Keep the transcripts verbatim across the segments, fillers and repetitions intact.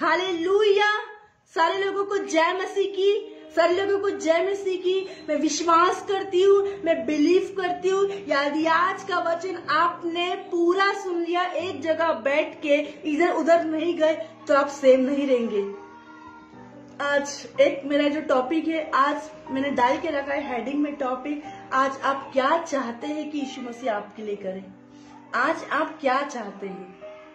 Hallelujah. सारे लोगों को जय मसीह की, सारे लोगों को जय मसीह की। मैं विश्वास करती हूँ, मैं बिलीव करती हूँ, यदि आज का वचन आपने पूरा सुन लिया, एक जगह बैठ के इधर उधर नहीं गए, तो आप सेम नहीं रहेंगे। आज एक मेरा जो टॉपिक है, आज मैंने डाल के रखा है हेडिंग में टॉपिक, आज आप क्या चाहते हैं कि यीशु मसीह आपके लिए करे। आज आप क्या चाहते हैं?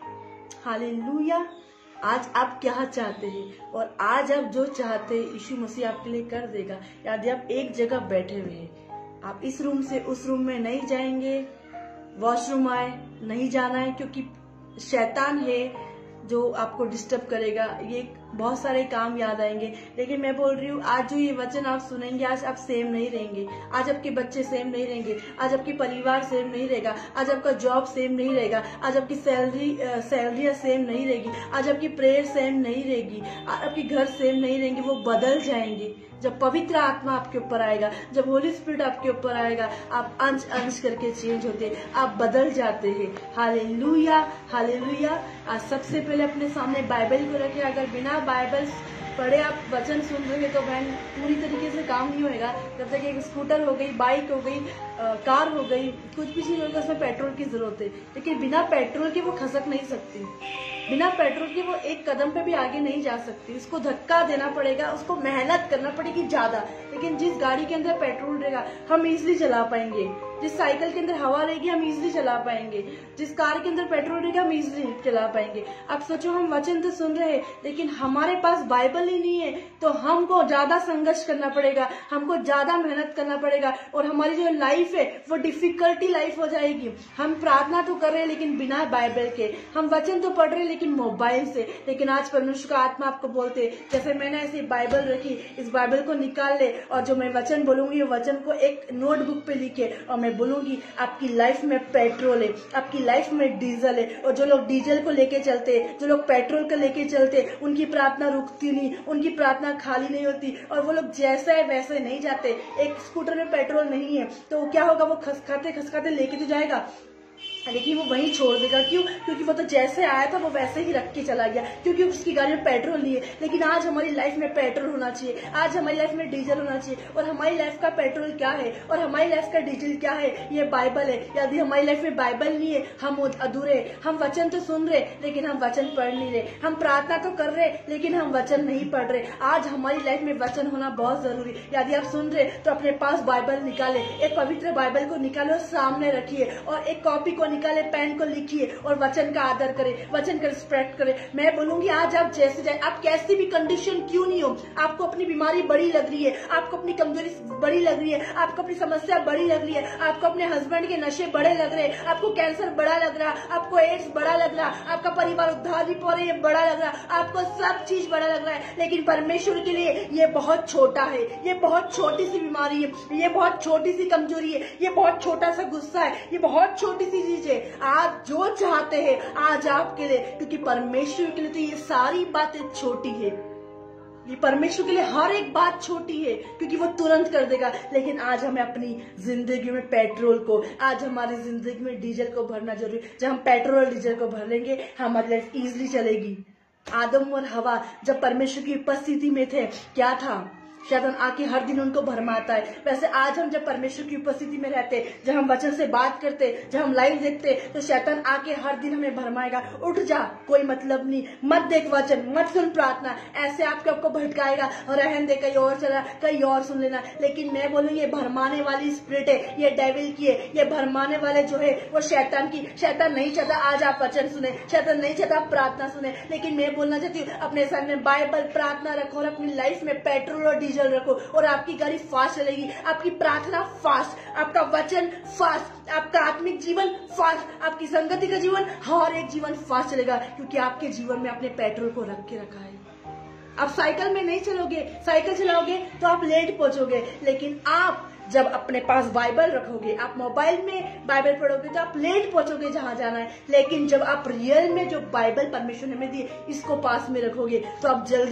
हालेलुया। आज आप क्या चाहते हैं और आज आप जो चाहते हैं यीशु मसीह आपके लिए कर देगा। यदि आप एक जगह बैठे हुए हैं, आप इस रूम से उस रूम में नहीं जाएंगे, वॉशरूम आए नहीं जाना है, क्योंकि शैतान है जो आपको डिस्टर्ब करेगा। ये बहुत सारे काम याद आएंगे, लेकिन मैं बोल रही हूँ आज जो ये वचन आप सुनेंगे, आज आप सेम नहीं रहेंगे। आज आपके बच्चे सेम नहीं रहेंगे, आज आपकी परिवार सेम नहीं रहेगा, आज आपका जॉब सेम नहीं रहेगा, आज आपकी सैलरी सैलरियां सेम नहीं रहेगी, आज आपकी प्रेयर सेम नहीं रहेगी, आपके घर सेम नहीं रहेंगे, वो बदल जाएंगे। जब पवित्र आत्मा आपके ऊपर आएगा, जब होली स्पिरिट आपके ऊपर आएगा, आप अंश अंश करके चेंज होते हैं, आप बदल जाते हैं। Hallelujah, hallelujah. आज सबसे पहले अपने सामने बाइबल को रखें। अगर बिना बाइबल पढ़े आप वचन सुन रहे तो बहन पूरी तरीके से काम नहीं होएगा। जब तक एक स्कूटर हो गई, बाइक हो गई, आ, कार हो गई, कुछ भी चीज होगी, उसमें पेट्रोल की जरूरत है, लेकिन बिना पेट्रोल के वो खसक नहीं सकती। बिना पेट्रोल के वो एक कदम पे भी आगे नहीं जा सकती। उसको धक्का देना पड़ेगा, उसको मेहनत करना पड़ेगी ज्यादा। लेकिन जिस गाड़ी के अंदर पेट्रोल रहेगा, हम इजिली चला पाएंगे। जिस साइकिल के अंदर हवा रहेगी, हम इजिली चला पाएंगे। जिस कार के अंदर पेट्रोल रहेगा, हम इजिली चला पाएंगे। अब सोचो, हम वचन तो सुन रहे हैं, लेकिन हमारे पास बाइबल ही नहीं है, तो हमको ज्यादा संघर्ष करना पड़ेगा, हमको ज्यादा मेहनत करना पड़ेगा, और हमारी जो लाइफ है वो डिफिकल्टी लाइफ हो जाएगी। हम प्रार्थना तो कर रहे हैं, लेकिन बिना बाइबल के। हम वचन तो पढ़ रहे हैं, लेकिन मोबाइल से। लेकिन आज परमेश्वर का आत्मा आपको बोलते, जैसे मैंने ऐसी बाइबल रखी, इस बाइबल को निकाल ले, और जो मैं वचन बोलूंगी, वचन को एक नोटबुक पे लिखे, और मैं बोलूंगी आपकी लाइफ में पेट्रोल है, आपकी लाइफ में डीजल है। और जो लोग डीजल को लेके चलते, जो लोग पेट्रोल को लेके चलते, उनकी प्रार्थना रुकती नहीं, उनकी प्रार्थना खाली नहीं होती, और वो लोग जैसे है वैसे नहीं जाते। एक स्कूटर में पेट्रोल नहीं है तो क्या होगा, वो खसकाते खसकाते लेके तो जाएगा, लेकिन वो वहीं छोड़ देगा। क्यों? क्योंकि वो तो जैसे आया था वो वैसे ही रख के चला गया, क्योंकि उसकी गाड़ी में पेट्रोल नहीं है। लेकिन आज हमारी लाइफ में पेट्रोल होना चाहिए, आज हमारी लाइफ में डीजल होना चाहिए। और हमारी लाइफ का पेट्रोल क्या है और हमारी लाइफ का डीजल क्या है? ये बाइबल है। यदि हमारी लाइफ में बाइबल नहीं है, हम अधूरे। हम वचन तो सुन रहे, लेकिन हम वचन पढ़ नहीं रहे। हम प्रार्थना तो कर रहे, लेकिन हम वचन नहीं पढ़ रहे। आज हमारी लाइफ में वचन होना बहुत जरूरी। यदि आप सुन रहे तो अपने पास बाइबल निकाले, एक पवित्र बाइबल को निकालो, सामने रखिए, और एक कॉपी को निकाले, पेन को लिखिए, और वचन का आदर करें, वचन का रिस्पेक्ट करें। मैं बोलूंगी आज आप जैसे जाए, आप कैसी भी कंडीशन क्यों नहीं हो, आपको अपनी बीमारी बड़ी लग रही है, आपको अपनी कमजोरी बड़ी लग रही है, आपको अपनी समस्या बड़ी लग रही है, आपको अपने हस्बैंड के नशे बड़े लग रहे हैं, आपको कैंसर बड़ा लग रहा, आपको एड्स बड़ा लग रहा, आपका परिवार उद्धार नहीं पा रही है बड़ा लग रहा, आपको सब चीज बड़ा लग रहा है, लेकिन परमेश्वर के लिए ये बहुत छोटा है, ये बहुत छोटी सी बीमारी है, ये बहुत छोटी सी कमजोरी है, ये बहुत छोटा सा गुस्सा है, ये बहुत छोटी सी चीज है। आप जो चाहते हैं आज आपके लिए, क्योंकि परमेश्वर के लिए तो ये सारी बातें छोटी है। ये परमेश्वर के लिए हर एक बात छोटी है, क्योंकि वो तुरंत कर देगा। लेकिन आज हमें अपनी जिंदगी में पेट्रोल को, आज हमारी जिंदगी में डीजल को भरना जरूरी। जब हम पेट्रोल और डीजल को भर लेंगे, हमारी लाइफ इजीली चलेगी। आदम और हवा जब परमेश्वर की उपस्थिति में थे, क्या था? शैतान आके हर दिन उनको भरमाता है। वैसे आज हम जब परमेश्वर की उपस्थिति में रहते, जब हम वचन से बात करते, जब हम लाइव देखते, तो शैतान आके हर दिन हमें भरमाएगा। उठ जा, कोई मतलब नहीं, मत देख वचन, मत सुन प्रार्थना, ऐसे आपके आपको भटकाएगा, और रहन दे, कहीं और चला, कहीं और सुन लेना। लेकिन मैं बोलूँ, ये भरमाने वाली स्पिरिट है, ये डेविल की है, ये भरमाने वाले जो है वो शैतान की। शैतान नहीं चाहता आज आप वचन सुने, शैतान नहीं चाहता आप प्रार्थना सुने, लेकिन मैं बोलना चाहती हूँ, अपने सामने बाइबल, प्रार्थना रखो, और अपनी लाइफ में पेट्रोल और डीजल रखो, और आपकी गाड़ी फास्ट चलेगी, आपकी प्रार्थना फास्ट, आपका वचन फास्ट, आपका आत्मिक जीवन फास्ट, आपकी संगति का जीवन, हर एक जीवन फास्ट चलेगा, क्योंकि आपके जीवन में आपने पेट्रोल को रख के रखा है। आप साइकिल में नहीं चलोगे, साइकिल चलाओगे तो आप लेट पहुंचोगे, लेकिन आप जब अपने पास बाइबल रखोगे, आप मोबाइल में बाइबल पढ़ोगे, तो आप लेट पहुंचोगे जहां जाना है। लेकिन जब आप रियल में जो बाइबल परमेश्वर ने हमें दी, इसको पास में रखोगे, तो आप जल्दी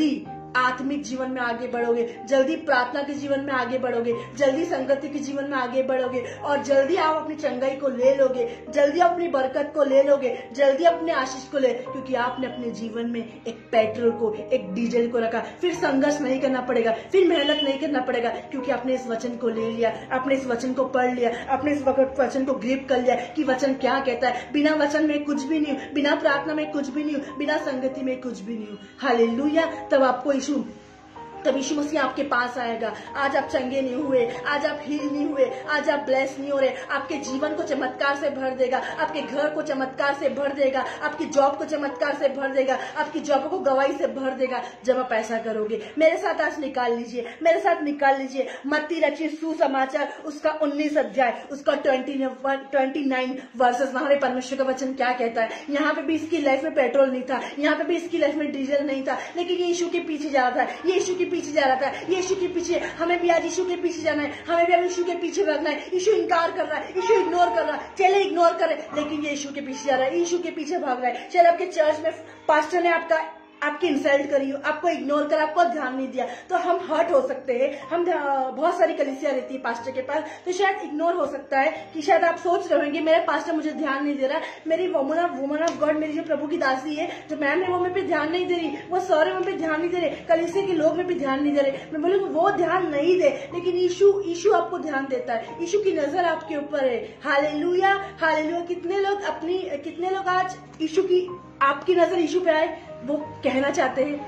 आत्मिक जीवन में आगे बढ़ोगे, जल्दी प्रार्थना के जीवन में आगे बढ़ोगे, जल्दी संगति के जीवन में आगे बढ़ोगे और जल्दी आप अपनी चंगाई को ले लोगे, जल्दी अपनी बरकत को ले लोगे, जल्दी अपने आशीष को ले, क्योंकि आपने अपने जीवन में एक पेट्रोल को, एक डीजल को रखा। फिर संघर्ष नहीं करना पड़ेगा, फिर मेहनत नहीं करना पड़ेगा, क्योंकि आपने इस वचन को ले लिया, आपने इस वचन को पढ़ लिया, आपने इस वचन को ग्रिप कर लिया कि वचन क्या कहता है। बिना वचन में कुछ भी नहीं हूँ, बिना प्रार्थना में कुछ भी नहीं हूँ, बिना संगति में कुछ भी नहीं हूँ। हालेलुया। तब आपको यीशु तब यीशु मसीह आपके पास आएगा। आज आप चंगे नहीं हुए, आज आप हील नहीं हुए, आज आप ब्लेस नहीं हो रहे, आपके जीवन को चमत्कार से भर देगा, आपके घर को चमत्कार से भर देगा, आपकी जॉब को चमत्कार से भर देगा, आपकी जॉब को गवाही से भर देगा जब आप ऐसा करोगे। मेरे साथ आज निकाल लीजिए, मेरे साथ निकाल लीजिए मत्ती रचित सुसमाचार उसका उन्नीस अध्याय उसका ट्वेंटी ट्वेंटी नाइन वर्सेस। वहां पे परमेश्वर का वचन क्या कहता है। यहाँ पे भी इसकी लाइफ में पेट्रोल नहीं था, यहाँ पे भी इसकी लाइफ में डीजल नहीं था, लेकिन ये यीशु के पीछे जा रहा था, ये यीशु के पीछे जा रहा था, यीशु के पीछे। हमें भी आज यीशु के पीछे जाना है, हमें भी अब यीशु के पीछे भागना है। यीशु इनकार कर रहा है, यीशु इग्नोर कर रहा है, चले इग्नोर करे, लेकिन ये यीशु के पीछे जा रहा है, यीशु के पीछे भाग रहा है। चल आपके चर्च में पास्टर ने आपका आपकी इंसल्ट करी हो, आपको इग्नोर कर, आपको ध्यान नहीं दिया, तो हम हर्ट हो सकते हैं। हम बहुत सारी कलीसिया रहती है पास्टर के पास, तो शायद इग्नोर हो सकता है कि शायद आप सोच रहे होंगे मेरे पास्टर मुझे ध्यान नहीं दे रहा, मेरी woman of woman of God, मेरी जो प्रभु की दासी है, जो मैम है, वो मेरे पे ध्यान नहीं दे रही, वो सर है, वो पे ध्यान नहीं दे रहे, कलीसिया के लोग मेरे पे ध्यान नहीं दे रहे। मैं बोलूँ वो ध्यान नहीं दे, लेकिन यीशु यीशु आपको ध्यान देता है, यीशु की नजर आपके ऊपर है। Hallelujah, hallelujah. कितने लोग अपनी कितने लोग आज यीशु की आपकी नजर यीशु पे आए वो कहना चाहते हैं।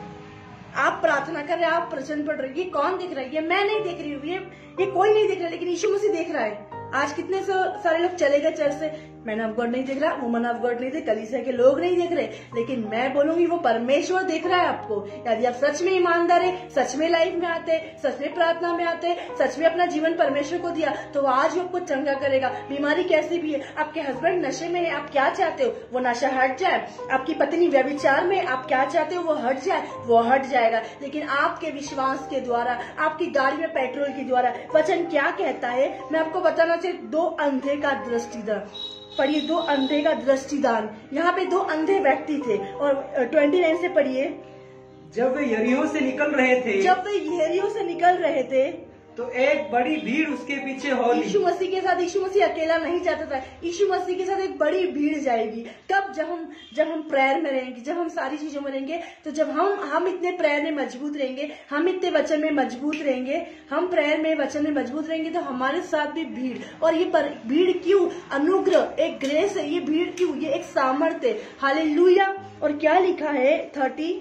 आप प्रार्थना कर रहे हैं, आप प्रवचन पढ़ रहे हैं, ये कौन देख रहा है? ये मैं नहीं देख रही हूँ, ये ये कोई नहीं देख रहा, लेकिन यीशु मसीह देख रहा है। आज कितने सारे लोग चले गए चर्च से, मैन ऑफ गॉड नहीं देख रहा, वुमन ऑफ गॉड नहीं देख, कलीसिया के लोग नहीं देख रहे, लेकिन मैं बोलूंगी वो परमेश्वर देख रहा है आपको। यदि आप सच में ईमानदार है, सच में लाइफ में आते, सच में प्रार्थना में आते, सच में अपना जीवन परमेश्वर को दिया, तो आज वो आपको चंगा करेगा। बीमारी कैसी भी है, आपके हस्बैंड नशे में है, आप क्या चाहते हो वो नशा हट जाए, आपकी पत्नी व्यभिचार में, आप क्या चाहते हो वो हट जाए, वो हट जाएगा। लेकिन आपके विश्वास के द्वारा, आपकी गाड़ी में पेट्रोल के द्वारा, वचन क्या कहता है मैं आपको बताना चाहिए। दो अंधे का दृष्टिदान पढ़िए, दो अंधे का दृष्टिदान। यहाँ पे दो अंधे व्यक्ति थे और ट्वेंटी नाइन से पढ़िए। जब वे यरीहो से निकल रहे थे जब वे यरीहो से निकल रहे थे तो एक बड़ी भीड़ उसके पीछे हो ली। यीशु मसीह के साथ, यीशु मसीह अकेला नहीं जाता था, यीशु मसीह के साथ एक बड़ी भीड़ जाएगी। कब? जब हम जब हम प्रेयर में रहेंगे, जब हम सारी चीजों में रहेंगे, तो जब हम हम इतने प्रेयर में मजबूत रहेंगे, हम इतने वचन में मजबूत रहेंगे, हम प्रेयर में वचन में मजबूत रहेंगे, तो हमारे साथ भी भीड़। और ये पर, भीड़ क्यों? अनुग्रह, एक ग्रेस है। ये भीड़ क्यों? ये एक सामर्थ्य। हालेलुया। और क्या लिखा है थर्टी?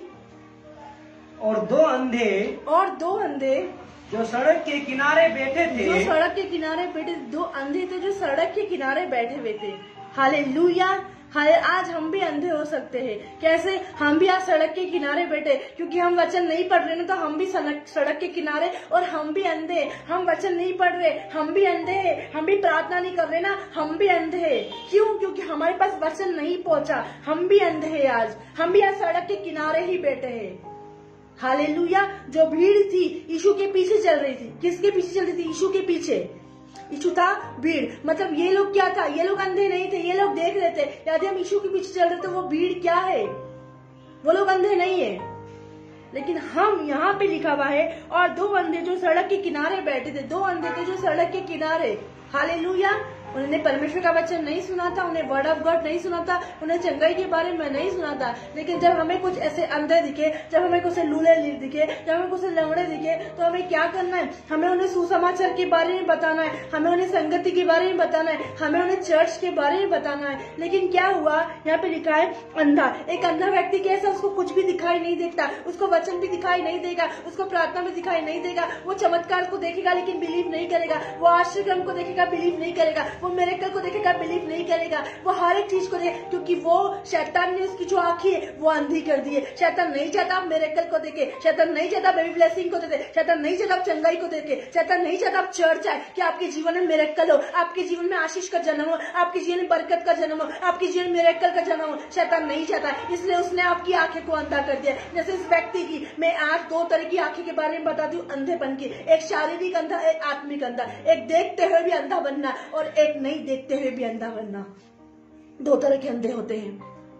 और दो अंधे और दो अंधे जो सड़क के किनारे बैठे थे जो सड़क के किनारे बैठे दो अंधे थे जो सड़क के किनारे बैठे हुए थे। हालेलुया। हाले आज हम भी अंधे हो सकते हैं। कैसे? हम भी आज सड़क के किनारे बैठे, क्योंकि हम वचन नहीं पढ़ रहे ना, तो हम भी सड़क के किनारे, और हम भी अंधे। हम वचन नहीं पढ़ रहे, हम भी अंधे हैं। हम भी प्रार्थना नहीं कर रहे ना, हम भी अंधे हैं। क्यों? क्योंकि हमारे पास वचन नहीं पहुंचा। हम भी अंधे हैं आज, हम भी आज सड़क के किनारे ही बैठे हैं। हालेलुया। जो भीड़ थी यीशु के पीछे चल रही थी। किसके पीछे चल रही थी? यीशु के पीछे। यीशु था, भीड़। मतलब ये लोग क्या था? ये लोग अंधे नहीं थे, ये लोग देख रहे थे। यदि हम यीशु के पीछे चल रहे थे, वो भीड़ क्या है? वो लोग अंधे नहीं है। लेकिन हम यहाँ पे लिखा हुआ है, और दो अंधे जो सड़क के किनारे बैठे थे, दो अंधे थे जो सड़क के किनारे। हालेलुया। उन्होंने परमेश्वर का वचन नहीं सुना था, उन्हें वर्ड ऑफ गॉड नहीं सुना था, उन्हें चंगाई के बारे में नहीं सुना था। लेकिन जब हमें कुछ ऐसे अंधे दिखे, जब हमें कुछ लूले दिखे, जब हमें कुछ लंगड़े दिखे, तो हमें क्या करना है? हमें उन्हें सुसमाचार के बारे में बताना है, हमें उन्हें संगति के बारे में बताना है, हमें उन्हें चर्च के बारे में बताना है। लेकिन क्या हुआ? यहाँ पे लिखा है अंधा। एक अंधा व्यक्ति कैसा? उसको कुछ भी दिखाई नहीं देता, उसको वचन भी दिखाई नहीं देगा, उसको प्रार्थना भी दिखाई नहीं देगा। वो चमत्कार को देखेगा लेकिन बिलीव नहीं करेगा, वो आश्चर्य को देखेगा बिलीव नहीं करेगा, वो मिरेकल को देखेगा बिलीव नहीं करेगा, वो हर एक चीज को देखे, क्योंकि वो शैतान ने उसकी जो आंखें है वो अंधी कर दी है। शैतान नहीं चाहता आप मिरेकल को देखे, शैतान नहीं चाहता बेबी ब्लेसिंग को देखे, शैतान नहीं चाहता आप चंगाई को देखे, शैतान नहीं चाहता आप चर्च आए कि आपके जीवन में मिरेकल हो, आपके जीवन में आशीष का जन्म हो, आपके जीवन में बरकत का जन्म हो, आपके जीवन में मिरेकल का जन्म हो। शैतान नहीं चाहता, इसलिए उसने आपकी आंखें को अंधा कर दिया। जैसे इस व्यक्ति की मैं आज दो तरह की आंखें के बारे में बताती हूँ अंधेपन की। एक शारीरिक अंधा, एक आत्मिक अंधा। एक देखते हुए भी अंधा बनना और एक नहीं देखते हुए भी अंधा बनना। दो तरह के अंधे होते हैं।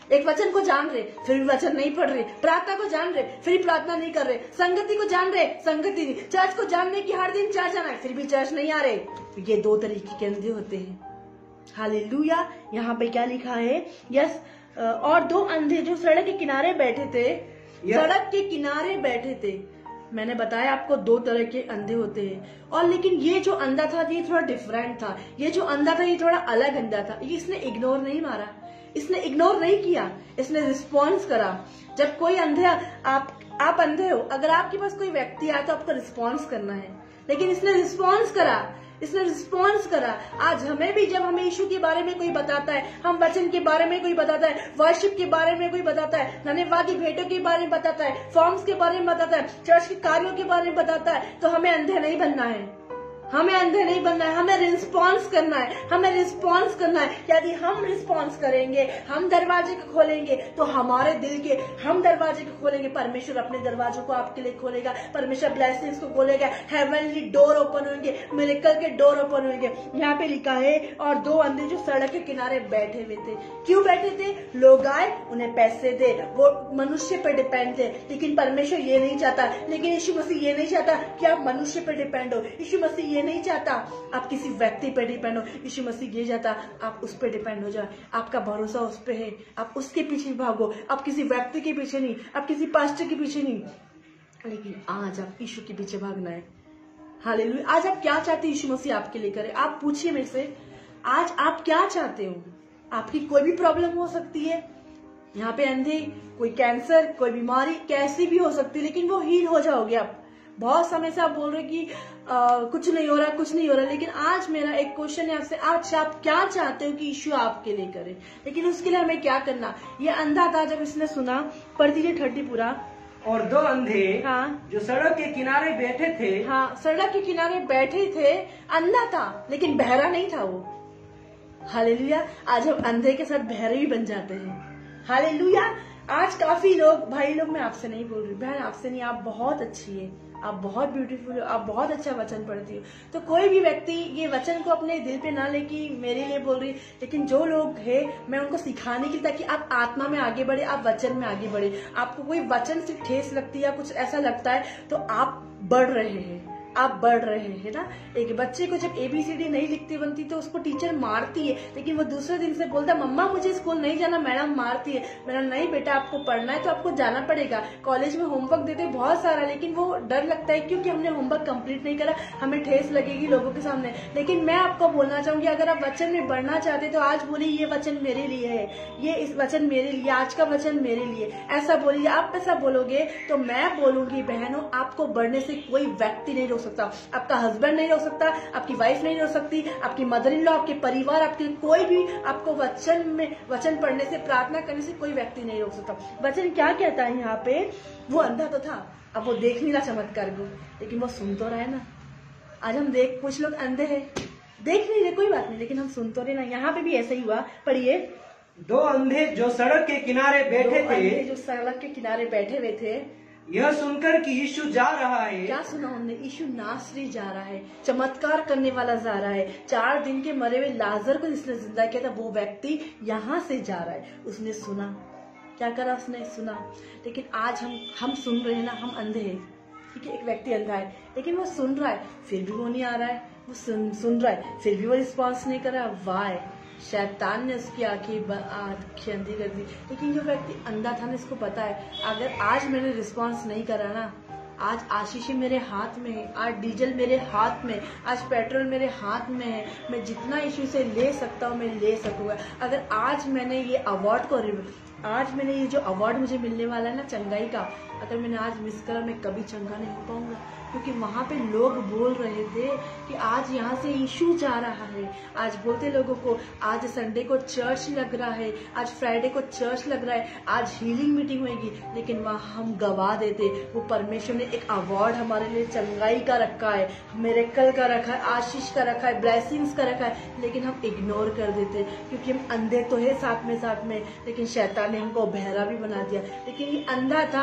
एक वचन को जान रहे फिर भी वचन नहीं पढ़ रहे, प्रार्थना को जान रहे फिर भी प्रार्थना नहीं कर रहे, संगति को जान रहे संगति नहीं, चर्च को जानने की हर दिन चर्च आना है फिर भी चर्च नहीं आ रहे। ये दो तरीके के अंधे होते हैं। हालेलुया। यहाँ पे क्या लिखा है? यस, और दो अंधे जो सड़क के किनारे बैठे थे, सड़क के किनारे बैठे थे। मैंने बताया आपको दो तरह के अंधे होते हैं, और लेकिन ये जो अंधा था ये थोड़ा डिफरेंट था। ये जो अंधा था ये थोड़ा अलग अंधा था। ये इसने इग्नोर नहीं मारा, इसने इग्नोर नहीं किया, इसने रिस्पॉन्स करा। जब कोई अंधे, आप आप अंधे हो, अगर आपके पास कोई व्यक्ति आया तो आपको रिस्पॉन्स करना है, लेकिन इसने रिस्पॉन्स करा, इसने रिस्पॉन्स करा। आज हमें भी जब हमें यीशु के बारे में कोई बताता है, हम वचन के बारे में कोई बताता है, वर्शिप के बारे में कोई बताता है, धन्यवाद की भेंटों के बारे में बताता है, फॉर्म्स के बारे में बताता है, चर्च के कार्यों के बारे में बताता है, तो हमें अंधे नहीं बनना है, हमें अंधे नहीं बनना है, हमें रिस्पॉन्स करना है, हमें रिस्पॉन्स करना है। यदि हम रिस्पॉन्स करेंगे, हम दरवाजे को खोलेंगे, तो हमारे दिल के हम दरवाजे को खोलेंगे, परमेश्वर अपने दरवाजों को आपके लिए खोलेगा, परमेश्वर ब्लेसिंग्स को खोलेगा, हेवनली डोर ओपन होंगे, मिरेकल के डोर ओपन होंगे। यहाँ पे लिखा है और दो अंधे जो सड़क के किनारे बैठे हुए थे। क्यों बैठे थे? लोग आए, उन्हें पैसे दे, वो मनुष्य पे डिपेंड थे, लेकिन परमेश्वर ये नहीं चाहता, लेकिन यीशु मसीह ये नहीं चाहता कि आप मनुष्य पे डिपेंड हो। यीशु मसीह नहीं चाहता आप किसी व्यक्ति पे डिपेंड हो। यीशु मसीह ये चाहता आप उस पे डिपेंड हो जाए, आपका भरोसा उस पे है, आप उसके पीछे भागो, आप किसी व्यक्ति के पीछे नहीं, आप किसी पास्टर के पीछे नहीं, लेकिन आज आप यीशु के पीछे भागना है। हालेलुया। आज आप क्या चाहते हैं यीशु मसीह आपके लिए करे? आप पूछिए मेरे से, आज आप क्या चाहते हो? आपकी कोई भी प्रॉब्लम हो सकती है, यहाँ पे अंधे, कोई कैंसर, कोई बीमारी कैसी भी हो सकती है, लेकिन वो हील हो जाओगे आप। बहुत समय से आप बोल रहे कि आ, कुछ नहीं हो रहा, कुछ नहीं हो रहा, लेकिन आज मेरा एक क्वेश्चन है आपसे, आज आप क्या चाहते हो कि यीशु आपके लिए करे? लेकिन उसके लिए हमें क्या करना? ये अंधा था, जब इसने सुना, पढ़ दीजिए थर्टी पूरा। और दो अंधे हाँ, जो सड़क के किनारे बैठे थे, हाँ, सड़क के किनारे बैठे थे। अंधा था लेकिन बहरा नहीं था वो। हालेलुया। आज हम अंधे के साथ बहरे भी बन जाते हैं। हालेलुया। आज काफी लोग, भाई लोग, मैं आपसे नहीं बोल रही, बहन आपसे नहीं, आप बहुत अच्छी है, आप बहुत ब्यूटीफुल हो, आप बहुत अच्छा वचन पढ़ती हो। तो कोई भी व्यक्ति ये वचन को अपने दिल पे ना ले कि मेरे लिए बोल रही, लेकिन जो लोग है मैं उनको सिखाने के लिए, ताकि आप आत्मा में आगे बढ़े, आप वचन में आगे बढ़े। आपको कोई वचन से ठेस लगती है या कुछ ऐसा लगता है तो आप बढ़ रहे हैं, आप बढ़ रहे हैं ना। एक बच्चे को जब एबीसीडी नहीं लिखती बनती तो उसको टीचर मारती है, लेकिन वो दूसरे दिन से बोलता है मम्मा मुझे स्कूल नहीं जाना, मैडम मारती है। मैडम नहीं बेटा, आपको पढ़ना है तो आपको जाना पड़ेगा। कॉलेज में होमवर्क देते बहुत सारा, लेकिन वो डर लगता है क्योंकि हमने होमवर्क कंप्लीट नहीं करा, हमें ठेस लगेगी लोगों के सामने। लेकिन मैं आपको बोलना चाहूंगी, अगर आप वचन में बढ़ना चाहते तो आज बोलिए ये वचन मेरे लिए है, ये इस वचन मेरे लिए, आज का वचन मेरे लिए, ऐसा बोलिए। आप ऐसा बोलोगे तो मैं बोलूंगी बहनों, आपको बढ़ने से कोई व्यक्ति नहीं रोक सकता। आपका हस्बैंड नहीं रोक सकता, आपकी वाइफ नहीं रोक सकती, आपकी मदर इन लॉ, आपके परिवार, आपके कोई भी आपको वचन में, वचन पढ़ने से, प्रार्थना करने से कोई व्यक्ति नहीं रोक सकता। वचन क्या कहता है यहाँ पे? वो अंधा तो था, अब वो देख नहीं रहा चमत्कार को, लेकिन वो सुन तो रहा है ना। आज हम देख, कुछ लोग अंधे हैं, देख नहीं रहे, कोई बात नहीं, लेकिन हम सुन तो रहे ना। यहाँ पे भी ऐसा ही हुआ। पढ़िए। दो अंधे जो सड़क के किनारे बैठे थे, जो सड़क के किनारे बैठे हुए थे, यह सुनकर कि यीशु जा रहा है। क्या सुना उन्होंने? यीशु नासरी जा रहा है, चमत्कार करने वाला जा रहा है। चार दिन के मरे हुए लाजर को जिसने जिंदा किया था वो व्यक्ति यहाँ से जा रहा है। उसने सुना, क्या करा उसने? सुना। लेकिन आज हम हम सुन रहे हैं ना, हम अंधे हैं। ठीक है, एक व्यक्ति अंधा है लेकिन वो सुन रहा है, फिर भी वो नहीं आ रहा है। वो सुन सुन रहा है, फिर भी वो रिस्पॉन्स नहीं कर रहा। वाय, शैतान ने उसकी आंखें आंखें अंधी कर दी। लेकिन जो व्यक्ति अंधा था ना, इसको पता है अगर आज मैंने रिस्पॉन्स नहीं करा ना, आज आशीष मेरे हाथ में है, आज डीजल मेरे हाथ में, आज पेट्रोल मेरे हाथ में है, मैं जितना इशू से ले सकता हूँ मैं ले सकूंगा। अगर आज मैंने ये अवार्ड को, आज मैंने ये जो अवार्ड मुझे मिलने वाला है ना चंगाई का, अगर मैंने आज मिस करा मैं कभी चंगा नहीं हो पाऊंगा। क्योंकि वहां पे लोग बोल रहे थे कि आज यहाँ से यीशु जा रहा है। आज बोलते लोगों को आज संडे को चर्च लग रहा है, आज फ्राइडे को चर्च लग रहा है, आज हीलिंग मीटिंग होगी, लेकिन वहाँ हम गवा देते। वो परमेश्वर ने एक अवार्ड हमारे लिए चंगाई का रखा है, मिरेकल का रखा है, आशीष का रखा है, ब्लेसिंग्स का रखा है, लेकिन हम इग्नोर कर देते क्योंकि हम अंधे तो है साथ में साथ में, लेकिन शैतान ने हमको बहरा भी बना दिया। लेकिन ये अंधा था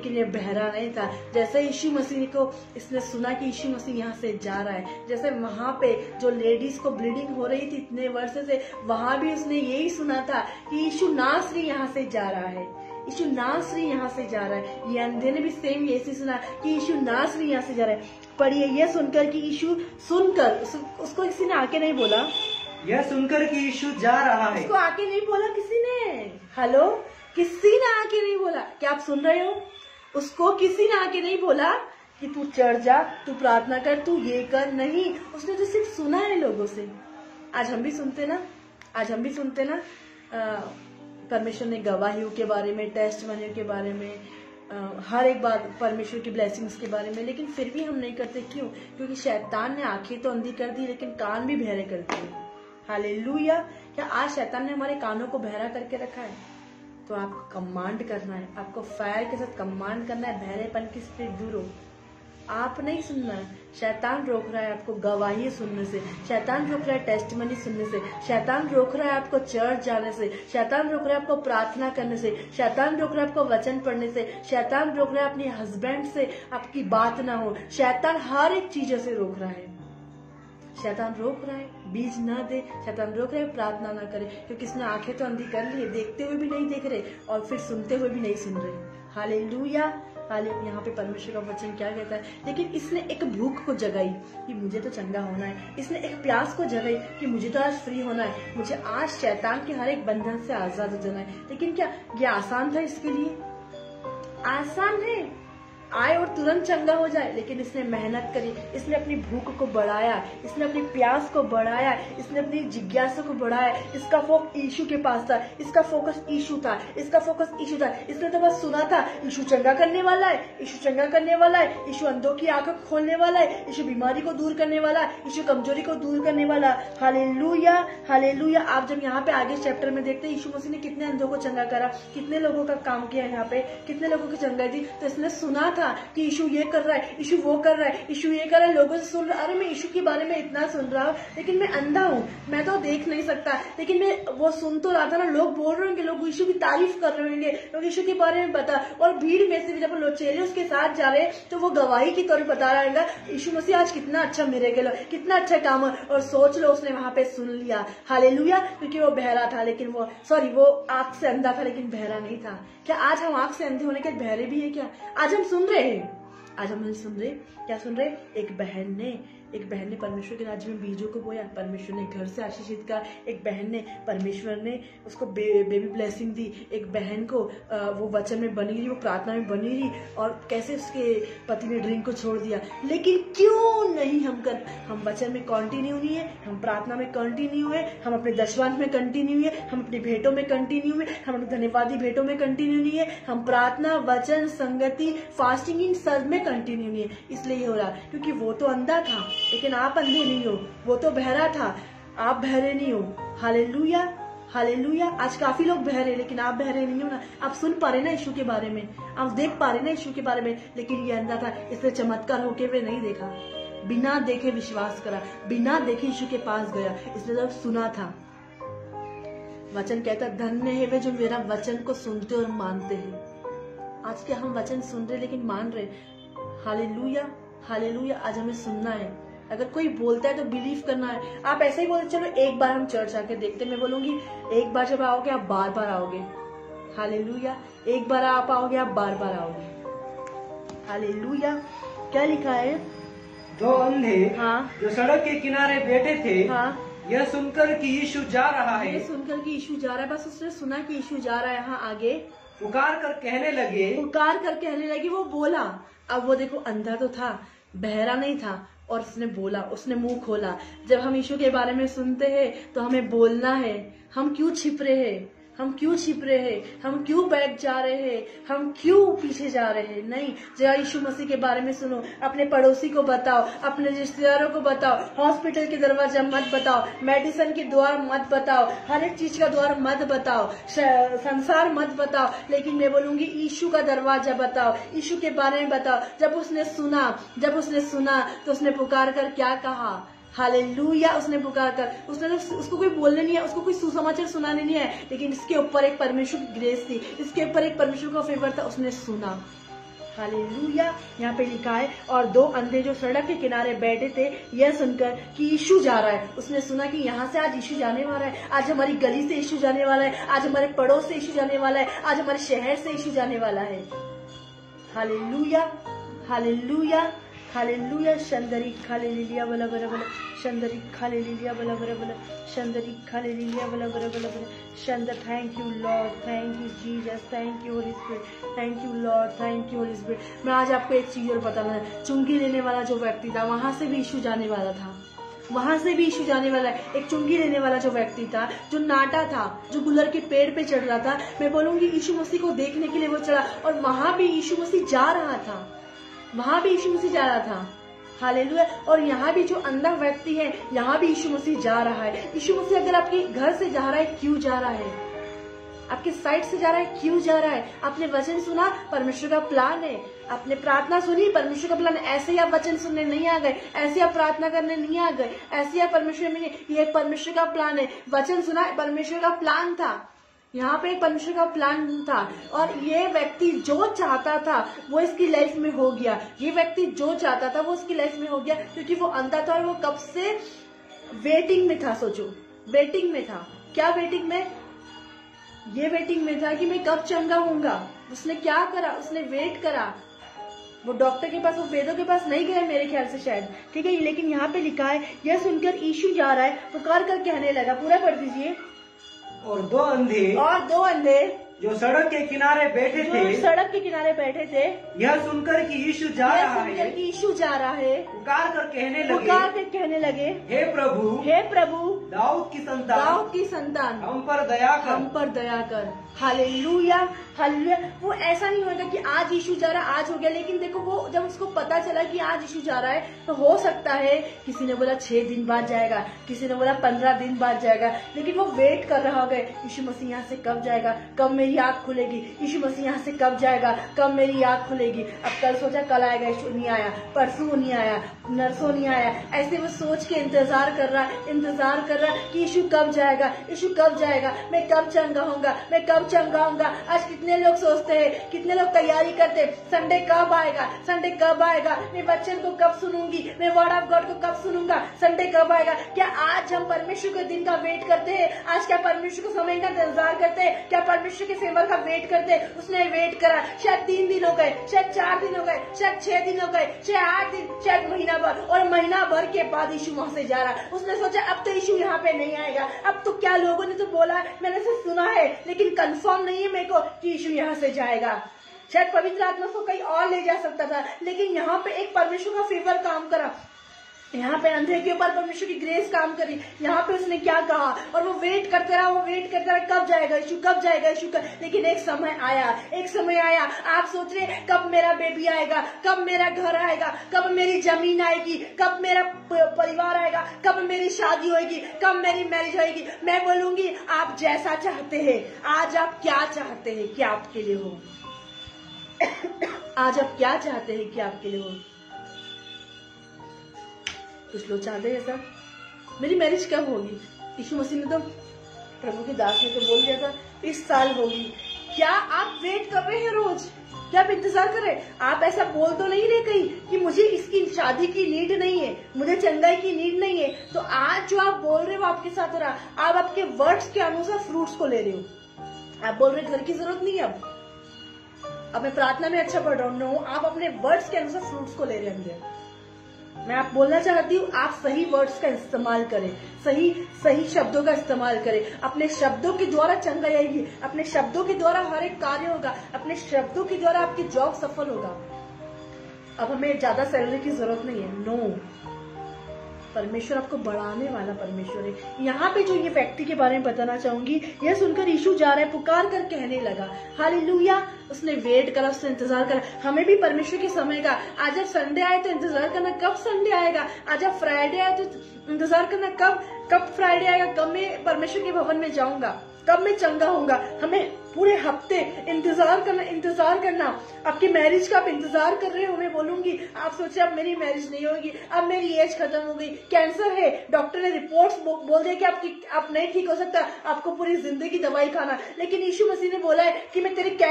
लेकिन ये बहरा नहीं था। जैसे यीशु मसीह को इसने सुना कि यीशु मसीह यहाँ से जा रहा है, जैसे वहां पे जो लेडीज को ब्लीडिंग हो रही थी इतने वर्ष से, वहां भी उसने यही सुना था कि यीशु नासरी यहाँ से जा रहा है, यीशु नासरी यहाँ से जा रहा है। ये अंधे ने भी सेम यही सुना कि यीशु नासरी यहाँ से जा रहा है। पढ़िए, यह सुनकर कि यीशु सुनकर उस, उसको किसी ने आके नहीं बोला, यह सुनकर कि यीशु जा रहा है। उसको आके नहीं बोला किसी ने, हेलो, किसी ने आके नहीं बोला। क्या आप सुन रहे हो? उसको किसी ने आके नहीं बोला कि तू चढ़ जा, तू प्रार्थना कर, तू ये कर, नहीं। उसने तो सिर्फ सुना है लोगों से। आज हम भी सुनते ना, आज हम भी सुनते ना, परमेश्वर ने गवाहियों के बारे में, टेस्टमनियों के बारे में, आ, हर एक बात परमेश्वर की ब्लेसिंग्स के बारे में, लेकिन फिर भी हम नहीं करते। क्यों? क्योंकि शैतान ने आंखें तो अंधी कर दी लेकिन कान भी बहरे कर दिए। हालेलुया। क्या आज शैतान ने हमारे कानों को बहरा करके रखा है? तो आपको कमांड करना है, आपको फायर के साथ कमांड करना है, बहरेपन की स्पिरिट दूर हो। आप नहीं सुनना है, शैतान रोक रहा है आपको गवाही सुनने से, शैतान रोक रहा है टेस्टमनी सुनने से, शैतान रोक रहा है आपको चर्च जाने से, शैतान रोक रहा है आपको प्रार्थना करने से, शैतान रोक रहा है आपको वचन पढ़ने से, शैतान रोक रहा है अपने हस्बैंड से आपकी बात ना हो। शैतान हर एक चीजों से रोक रहा है, शैतान रोक रहा है बीज ना दे, शैतान रोक रहा है प्रार्थना ना करे, क्योंकि इसने आंखें तो अंधी कर ली है, देखते हुए भी नहीं देख रहे और फिर सुनते हुए भी नहीं सुन रहे। हालेलुया। हाले यहाँ पे परमेश्वर का वचन क्या कहता है? लेकिन इसने एक भूख को जगाई कि मुझे तो चंगा होना है, इसने एक प्यास को जगाई कि मुझे तो आज फ्री होना है, मुझे आज शैतान के हर एक बंधन से आजाद हो जाना है। लेकिन क्या ये आसान था इसके लिए? आसान है आए और तुरंत चंगा हो जाए, लेकिन इसने मेहनत करी, इसने अपनी भूख को बढ़ाया, इसने अपनी प्यास को बढ़ाया, इसने अपनी जिज्ञासा को बढ़ाया। इसका फोकस यीशु के पास था, इसका फोकस यीशु था, इसका फोकस यीशु था। इसने तो बस सुना था यीशु चंगा करने वाला है, यीशु चंगा करने वाला है, यीशु अंधों की आंखों को खोलने वाला है, यीशु बीमारी को दूर करने वाला है, यीशु कमजोरी को दूर करने वाला। Hallelujah, hallelujah. आप जब यहाँ पे आगे चैप्टर में देखते हैं यीशु मसीह ने कितने अंधों को चंगा करा, कितने लोगों का काम किया, यहाँ पे कितने लोगों की चंगाई दी। तो इसने सुना था कि यीशु ये कर रहा है, यीशु वो कर रहा है, यीशु ये कर रहा है, लोगों से सुन रहा, अरे मैं यीशु के बारे में इतना सुन रहा हूँ लेकिन मैं अंधा हूँ, मैं तो देख नहीं सकता, लेकिन मैं वो सुन तो रहा था ना, लोग बोल रहे होंगे, लोग यीशु की तारीफ कर रहे होंगे, लोग यीशु के बारे में बता, और भीड़ में से भी जब लोग चेले उसके साथ जा रहे तो वो गवाही की तौर बता रहा है यीशु मसीह आज कितना अच्छा मिरेकल, कितना अच्छा काम है। और सोच लो उसने वहां पे सुन लिया। हालेलुया। क्योंकि वो बहरा था लेकिन वो सॉरी वो आंख से अंधा था लेकिन बहरा नहीं था। क्या आज हम आंख से अंधे होने के बहरे भी है क्या? आज हम सुन रहे हैं, आज हम सुन रहे क्या सुन रहे? एक बहन ने एक बहन ने परमेश्वर के राज्य में बीजों को बोया, परमेश्वर ने घर से आशीषित करा। एक बहन ने परमेश्वर ने उसको बे, बेबी ब्लेसिंग दी। एक बहन को आ, वो वचन में बनी रही, वो प्रार्थना में बनी रही, और कैसे उसके पति ने ड्रिंक को छोड़ दिया। लेकिन क्यों नहीं हम कर हम वचन में कंटिन्यू नहीं है, हम प्रार्थना में कंटिन्यू है, हम अपने दशवांश में कंटिन्यू है, हम अपनी भेंटों में कंटिन्यू है, हम अपनी धन्यवादी भेंटों में कंटिन्यू नहीं है, हम प्रार्थना, वचन, संगति, फास्टिंग इन सब में कंटिन्यू नहीं है। इसलिए ये हो रहा क्योंकि वो तो अंधा था लेकिन आप अंधे नहीं हो, वो तो बहरा था आप बहरे नहीं हो। Hallelujah, hallelujah. आज काफी लोग बहरे लेकिन आप बहरे नहीं हो ना। आप सुन पा रहे ना यीशु के बारे में, आप देख पा रहे ना यीशु के बारे में, लेकिन ये अंधा था, इसने चमत्कार होके हुए नहीं देखा, बिना देखे विश्वास करा, बिना देखे यीशु के पास गया, इसने जब सुना था। वचन कहता है धन्य है वे जो मेरा वचन को सुनते और मानते हैं। आज के हम वचन सुन रहे लेकिन मान रहे। Hallelujah, hallelujah. आज हमें सुनना है। अगर कोई बोलता है तो बिलीव करना है। आप ऐसे ही बोलते चलो एक बार हम चर्च आके देखते, मैं बोलूंगी एक बार जब आओगे आप बार बार आओगे। हालेलुया। एक बार आप आओगे आप बार बार आओगे। हालेलुया। क्या लिखा है? दो अंधे हाँ जो सड़क के किनारे बैठे थे, हाँ यह सुनकर कि यीशु जा रहा है, ये सुनकर कि यीशु जा रहा है, बस उसने सुना कि यीशु जा रहा है। हाँ आगे पुकार कर कहने लगे, पुकार कर कहने लगी। वो बोला। अब वो देखो अंधा तो था, बहरा नहीं था, और उसने बोला, उसने मुंह खोला। जब हम यीशु के बारे में सुनते हैं तो हमें बोलना है। हम क्यों छिप रहे हैं? हम क्यों छिप रहे हैं? हम क्यों बैठ जा रहे हैं? हम क्यों पीछे जा रहे हैं? नहीं, जरा यीशु मसीह के बारे में सुनो। अपने पड़ोसी को बताओ, अपने रिश्तेदारों को बताओ, हॉस्पिटल के दरवाजा मत बताओ, मेडिसिन के द्वार मत बताओ, हर एक चीज का द्वार मत बताओ, संसार मत बताओ, लेकिन मैं बोलूंगी यीशु का दरवाजा बताओ, यीशु के बारे में बताओ। जब उसने सुना जब उसने सुना तो उसने पुकार कर क्या कहा? हालेलुया। उसने पुकार कर, उसने तो उसको कोई बोलने नहीं है, उसको कोई सुसमाचार सुनाने नहीं है, लेकिन इसके ऊपर एक परमेश्वर की ग्रेस थी, इसके ऊपर एक परमेश्वर का फेवर था। उसने सुना, हालेलुया। यहाँ पे लिखा है, और दो अंधे जो सड़क के किनारे बैठे थे यह सुनकर कि यीशु जा रहा है, उसने सुना कि यहाँ से आज यीशु जाने वाला है, आज हमारी गली से यीशु जाने वाला है, आज हमारे पड़ोस से यीशु जाने वाला है, आज हमारे शहर से यीशु जाने वाला है। Hallelujah, hallelujah, hallelujah. शंदरी खाले लिलिया बला बला बला, शंदरी खाले लिलिया बला बला बला, शंदरी खाले लिलिया बला बला बला बला। शंदर, thank you Lord, thank you Jesus, thank you Holy Spirit, thank you Lord, thank you Holy Spirit. मैं आज आपको एक चीज और बताना है, चुंगी लेने वाला जो व्यक्ति था वहां से भी यीशु जाने वाला था, वहां से भी यीशु जाने वाला है। एक चुंगी लेने वाला जो व्यक्ति था, जो नाटा था, जो गुलर के पेड़ पे चढ़ रहा था, मैं बोलूंगी यीशु मसीह को देखने के लिए वो चढ़ा, और वहां भी यीशु मसीह जा रहा था, वहां भी यीशु मसीह जा रहा था। हालेलुया। और यहाँ भी जो अंधा व्यक्ति है, यहाँ भी यीशु मसीह जा रहा है। यीशु मसीह अगर आपके घर से जा रहा है, क्यों जा रहा है? आपके साइड से जा रहा है, क्यों जा रहा है? आपने वचन सुना, परमेश्वर का प्लान है। आपने प्रार्थना सुनी, परमेश्वर का प्लान। ऐसे ही आप वचन सुनने नहीं आ गए, ऐसे आप प्रार्थना करने नहीं आ गए, ऐसे आप परमेश्वर में, ये एक परमेश्वर का प्लान है। वचन सुना, परमेश्वर का प्लान था, यहाँ पे एक परमेश्वर का प्लान था, और ये व्यक्ति जो चाहता था वो इसकी लाइफ में हो गया। ये व्यक्ति जो चाहता था वो उसकी लाइफ में हो गया, क्योंकि वो अंधा था और वो कब से वेटिंग में था। सोचो, वेटिंग में था। क्या वेटिंग में? ये वेटिंग में था कि मैं कब चंगा होऊंगा। उसने क्या करा? उसने वेट करा। वो डॉक्टर के पास, वो वेदों के पास नहीं गए मेरे ख्याल से शायद, ठीक है। लेकिन यहाँ पे लिखा है, यह सुनकर यीशु जा रहा है, पुकार कर कहने लगा। पूरा पढ़ दीजिए। और दो अंधे और दो अंधे जो सड़क के किनारे बैठे जो थे सड़क के किनारे बैठे थे, यह सुनकर कि यीशु जा यह रहा सुनकर है, कि यीशु जा रहा है, पुकार कर कहने लगे, पुकार कर कहने लगे, हे प्रभु, हे प्रभु, दाऊद की संतान, दाऊद की संतान, हम पर दया कर, हम पर दया कर। Hallelujah, hallelujah. वो ऐसा नहीं होगा कि आज यीशु जा रहा, आज हो गया। लेकिन देखो, वो जब उसको पता चला कि आज यीशु जा रहा है, तो हो सकता है किसी ने बोला छह दिन बाद जाएगा, किसी ने बोला पंद्रह दिन बाद जाएगा, लेकिन वो वेट कर रहा होगा, यीशु मसीह यहाँ से कब जाएगा, कब मेरी आंख खुलेगी, यीशु मसीह यहाँ से कब जाएगा, कब मेरी आंख खुलेगी। अब कल सोचा कल आएगा, यीशु नहीं आया, परसों नहीं आया, नरसों नहीं आया। ऐसे वो सोच के इंतजार कर रहा इंतजार कर रहा कि यीशु कब जाएगा, यीशु कब जाएगा, मैं कब चंगा होऊंगा, मैं कब चंगा होऊंगा। आज कितने लोग सोचते हैं, कितने लोग तैयारी करते, संडे कब आएगा, संडे कब आएगा, मैं वचन को कब सुनूंगी, मैं वर्ड ऑफ गॉड को कब सुनूंगा, संडे कब आएगा। क्या आज हम परमेश्वर के दिन का वेट करते हैं? आज क्या परमेश्वर को समय का इंतजार करते हैं? क्या परमेश्वर के फेवर का वेट करते हैं? उसने वेट करा, शायद तीन दिन हो गए, शायद चार दिन हो गए, शायद छह दिन हो गए, शायद आठ दिन, शायद महीना भर, और महीना भर के बाद यीशु वहां से जा रहा। उसने सोचा अब तो यीशु यहाँ पे नहीं आएगा, अब तो क्या लोगों ने तो बोला, मैंने तो सुना है, लेकिन कंफर्म नहीं है मेरे को कि यीशु यहाँ से जाएगा। शायद पवित्र आत्मा को कहीं और ले जा सकता था, लेकिन यहाँ पे एक परमेश्वर का फेवर काम करा, यहाँ पे अंधे के ऊपर परमेश्वर की ग्रेस काम करी। यहाँ पे उसने क्या कहा, और वो वेट करते रहा, वो वेट करते रहा, कब जाएगा यीशु, कब जाएगा यीशु कब। लेकिन एक समय आया, एक समय आया। आप सोच रहे कब मेरा बेबी आएगा, कब मेरा घर आएगा, कब मेरी जमीन आएगी, कब मेरा परिवार आएगा, कब मेरी शादी होगी, कब मेरी मैरिज होगी। मैं बोलूंगी आप जैसा चाहते हैं, आज आप क्या चाहते हैं कि आपके लिए हो, आज आप क्या चाहते हैं कि आपके लिए हो। कुछ लोग चाहते हैं ऐसा, मेरी मैरिज कब होगी। यीशु मसीह ने तो, प्रभु के दास ने तो बोल दिया था इस साल होगी। क्या आप वेट कर रहे हैं रोज? क्या आप इंतजार कर रहे हैं? आप ऐसा बोल तो नहीं रहे कहीं कि मुझे इसकी शादी की नीड नहीं है, मुझे चंगाई की नीड नहीं है। तो आज जो आप बोल रहे हो आपके साथ हो रहा, आप आपके वर्ड्स के अनुसार फ्रूट्स को ले रहे हो। आप बोल रहे घर की जरूरत नहीं है, अब अब मैं प्रार्थना में अच्छा पढ़ रहा हूँ। नो, आप अपने वर्ड्स के अनुसार फ्रूट्स को ले रहे हैं। मैं आप बोलना चाहती हूँ, आप सही वर्ड्स का इस्तेमाल करें, सही सही शब्दों का इस्तेमाल करें। अपने शब्दों के द्वारा चंगाई आएगी, अपने शब्दों के द्वारा हर एक कार्य होगा, अपने शब्दों के द्वारा आपकी जॉब सफल होगा। अब हमें ज्यादा सैलरी की जरूरत नहीं है। नो, परमेश्वर आपको बढ़ाने वाला परमेश्वर है। यहाँ पे जो ये व्यक्ति के बारे में बताना चाहूंगी, यह सुनकर यीशु जा रहा है, पुकार कर कहने लगा। हालेलुया। उसने वेट करा, उसने इंतजार करा। हमें भी परमेश्वर के समय का, आज जब संडे आए तो इंतजार करना कब संडे आएगा, आज जब फ्राइडे आए तो इंतजार करना कब कब फ्राइडे आएगा, कब मैं परमेश्वर के भवन में जाऊंगा, कब मैं चंगा होऊंगा। हमें पूरे हफ्ते इंतजार करना इंतजार करना आपकी मैरिज का आप इंतजार कर रहे हो। मैं बोलूंगी, आप सोचे अब मेरी मैरिज नहीं होगी, अब मेरी एज खत्म हो गई, कैंसर है, डॉक्टर ने रिपोर्ट्स बोल दिया कि आपकी आप नहीं ठीक हो सकता, आपको पूरी जिंदगी दवाई खाना। लेकिन यीशु मसीह ने बोला है कि मैं तेरे कैंसर को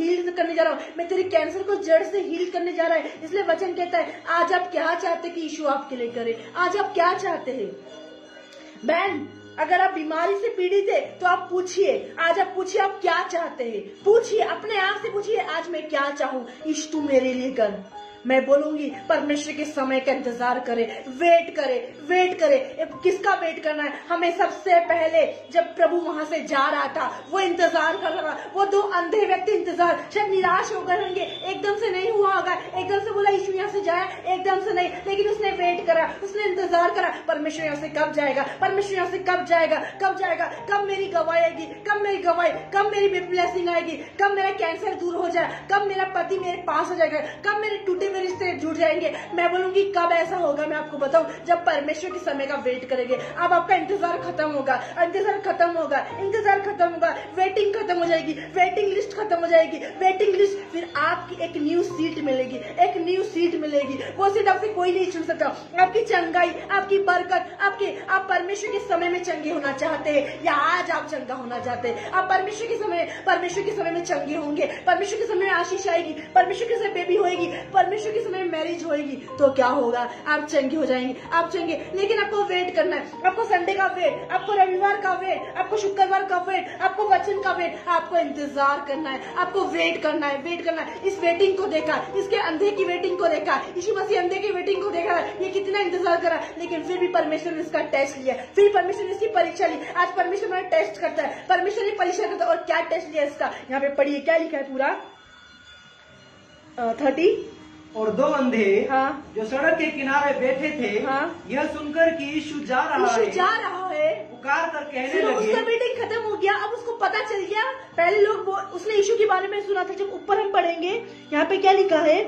हील करने जा रहा हूँ, मैं तेरे कैंसर को जड़ से हील करने जा रहा है। इसलिए वचन कहता है आज आप क्या चाहते कि यीशु आपके लिए करे, आज आप क्या चाहते हैं। बहन, अगर आप बीमारी से पीड़ित है तो आप पूछिए, आज आप पूछिए आप क्या चाहते हैं, पूछिए अपने आप से पूछिए आज मैं क्या चाहूँ, यीशु तू मेरे लिए कर। मैं बोलूंगी परमेश्वर के समय का इंतजार करे, वेट करे, वेट करे। किसका वेट करना है? हमें सबसे पहले जब प्रभु वहां से जा रहा था वो इंतजार कर रहा था। वो दो अंधे व्यक्ति इंतजार, शायद निराश होकर होंगे, एकदम से नहीं हुआ होगा, एकदम से बोला यीशु यहाँ से जाए, एकदम से नहीं, लेकिन उसने वेट करा, उसने इंतजार करा, परमेश्वर यहाँ से कब जाएगा, परमेश्वर यहाँ से कब जाएगा, कब जाएगा, कब मेरी गवाही आएगी, कब मेरी गवाही, कब मेरी ब्लेसिंग आएगी, कब मेरा कैंसर दूर हो जाए, कब मेरा पति मेरे पास हो जाएगा, कब मेरे टूटे हुए रिश्ते जुड़ जाएंगे। मैं बोलूंगी कब ऐसा होगा, मैं आपको बताऊं, जब परमेश्वर के समय का वेट करेंगे। अब आपका इंतजार खत्म होगा, इंतजार खत्म होगा, इंतजार खत्म होगा, वेटिंग खत्म हो जाएगी, वेटिंग लिस्ट खत्म हो जाएगी, वेटिंग लिस्ट, फिर आपकी एक न्यू सीट मिलेगी, एक न्यू सीट मिलेगी। वो सीट आपसे कोई नहीं छू सकता। आपकी चंगाई, आपकी बरकत, आपके आप परमेश्वर के समय में चंगे होना चाहते हैं या आज आप चंगा होना चाहते हैं? आप परमेश्वर के समय परमेश्वर के समय में चंगे होंगे, परमेश्वर के समय में आशीष आएगी, परमेश्वर के समय बेबी होएगी, परमेश्वर के समय में मैरिज होएगी, तो क्या होगा? आप चंगे हो जाएंगे, आप चंगे। लेकिन आपको वेट करना है, आपको संडे का वेट, आपको रविवार का वेट, आपको शुक्रवार का वेट, आपको वचन का वेट, आपको इंतजार करना है, आपको वेट करना है, वेट करना है। इस वेटिंग को देखा, इसके अंधे की वेटिंग को देखा, यीशु मसीह अंधे की वेटिंग को देखा, ये कितना इंतजार करा, लेकिन फिर भी परमेश्वर ने इसका टेस्ट लिया, फिर परमेश्वर ने इसकी परीक्षा ली। आज परमेश्वर हमारा टेस्ट करता है, परमेश्वर ने परीक्षा करता है। और क्या टेस्ट लिया इसका? यहाँ पे पढ़िए क्या लिखा है पूरा थर्टी और दो अंधे हाँ, जो सड़क के किनारे बैठे थे हाँ, यह सुनकर कि यीशु जा रहा है, यीशु जा रहा है, पुकार कर कहने उसका लगे। मीटिंग खत्म हो गया, अब उसको पता चल गया। पहले लोग वो उसने यीशु के बारे में सुना था। जब ऊपर हम पढ़ेंगे यहाँ पे क्या लिखा है,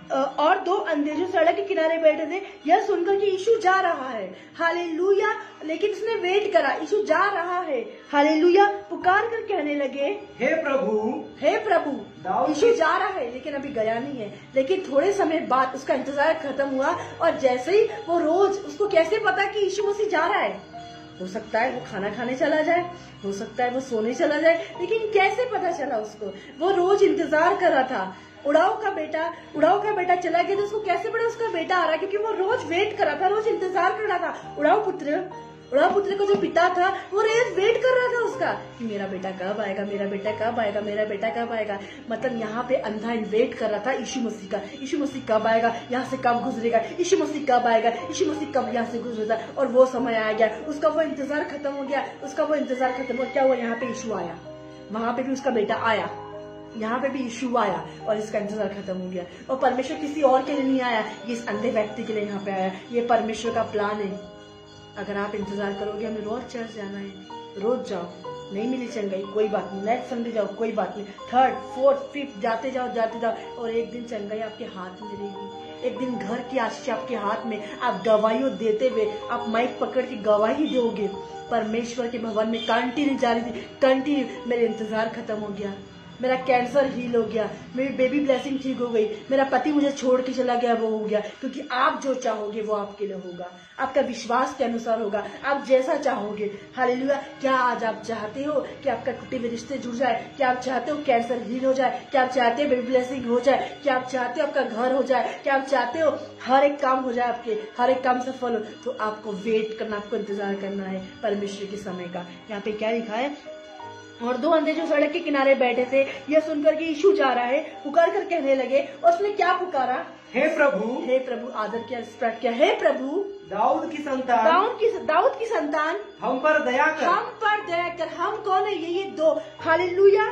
और दो अंधे जो सड़क के किनारे बैठे थे यह सुनकर कि यीशु जा रहा है, हालेलुया। लेकिन उसने वेट करा, यीशु जा रहा है, हालेलुया। पुकार कर कहने लगे, हे प्रभु, हे प्रभु। यीशु जा रहा है लेकिन अभी गया नहीं है। लेकिन थोड़े समय बाद उसका इंतजार खत्म हुआ और जैसे ही वो रोज, उसको कैसे पता कि यीशु मसीह जा रहा है? हो सकता है वो खाना खाने चला जाए, हो सकता है वो सोने चला जाए, लेकिन कैसे पता चला उसको? वो रोज इंतजार कर रहा था। उड़ाऊ का बेटा उड़ाऊ का बेटा चला गया तो उसको कैसे पता उसका बेटा आ रहा है? क्योंकि वो रोज वेट कर रहा था, रोज इंतजार कर रहा था। उड़ाऊ पुत्र उड़ाऊ पुत्र को जो पिता था वो रोज वेट कर रहा था उसका कि मेरा बेटा कब आएगा, मेरा बेटा कब आएगा, मेरा बेटा कब आएगा। मतलब यहाँ पे अंधा वेट कर रहा था यीशु मसीह का, यीशु मसीह कब आएगा, यहाँ से कब गुजरेगा, यीशु मसीह कब आएगा, यीशु मसीह कब यहाँ से गुजरेगा। और वो समय आ गया, उसका वो इंतजार खत्म हो गया, उसका वो इंतजार खत्म हो। क्या हुआ? यहाँ पे यीशु आया, वहां पे भी उसका बेटा आया, यहाँ पे भी यीशु आया और इसका इंतजार खत्म हो गया। और परमेश्वर किसी और के लिए नहीं आया, ये इस अंधे व्यक्ति के लिए यहाँ पे आया। ये परमेश्वर का प्लान है। अगर आप इंतजार करोगे, हमें रोज चर्च जाना है, रोज जाओ, नहीं मिली चंगाई कोई बात नहीं, नेक्स्ट संडे जाओ कोई बात नहीं, थर्ड फोर्थ फिफ्थ जाते जाओ जाते जाओ, और एक दिन चंगाई आपके हाथ में रहेगी, एक दिन घर की आशीष आपके हाथ में। आप गवाहियों देते हुए आप माइक पकड़ के गवाही दोगे परमेश्वर के भवन में। कंटिन्यू जा रही थी, कंटिन्यू, मेरे इंतजार खत्म हो गया, मेरा कैंसर हील हो गया, मेरी बेबी ब्लेसिंग ठीक हो गई, मेरा पति मुझे छोड़ के चला गया, वो हो गया। क्योंकि आप जो चाहोगे वो आपके लिए होगा, आपका विश्वास के अनुसार होगा, आप जैसा चाहोगे। हालेलुया। क्या आज आप चाहते हो कि आपका टूटे हुए रिश्ते जुड़ जाए? क्या आप चाहते हो कैंसर हील हो जाए? क्या आप चाहते हो बेबी ब्लेसिंग हो जाए? क्या आप चाहते हो आपका घर हो जाए? क्या आप चाहते हो हर एक काम हो जाए, आपके हर एक काम सफल हो? तो आपको वेट करना, आपको इंतजार करना है परमेश्वर के समय का। यहाँ पे क्या लिखा है? और दो अंधे जो सड़क के किनारे बैठे थे यह सुनकर कि यीशु जा रहा है, पुकार कर कहने लगे। और उसने क्या पुकारा? हे प्रभु, हे प्रभु। आदर किया, रिस्पेक्ट किया। हे प्रभु, दाऊद की संतान, दाऊद की दाऊद की संतान, हम पर दया कर, हम पर दया कर। हम कौन है? ये ये दो, हालेलुया,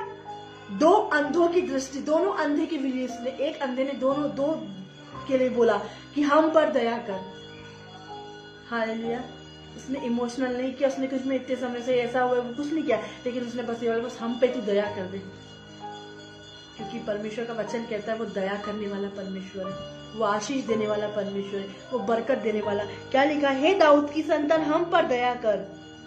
दो अंधों की दृष्टि, दोनों अंधे की विलीस ने, एक अंधे ने दोनों दो के लिए बोला कि हम पर दया कर। हालेलुया। उसने इमोशनल नहीं किया, उसने कुछ में इतने समय से ऐसा हुआ वो कुछ नहीं किया, लेकिन उसने बस ये बस हम पे तू दया कर दे। क्योंकि परमेश्वर का वचन कहता है वो दया करने वाला परमेश्वर है, वो आशीष देने वाला परमेश्वर है, वो बरकत देने वाला। क्या लिखा? हे दाऊद की संतान, हम पर दया कर।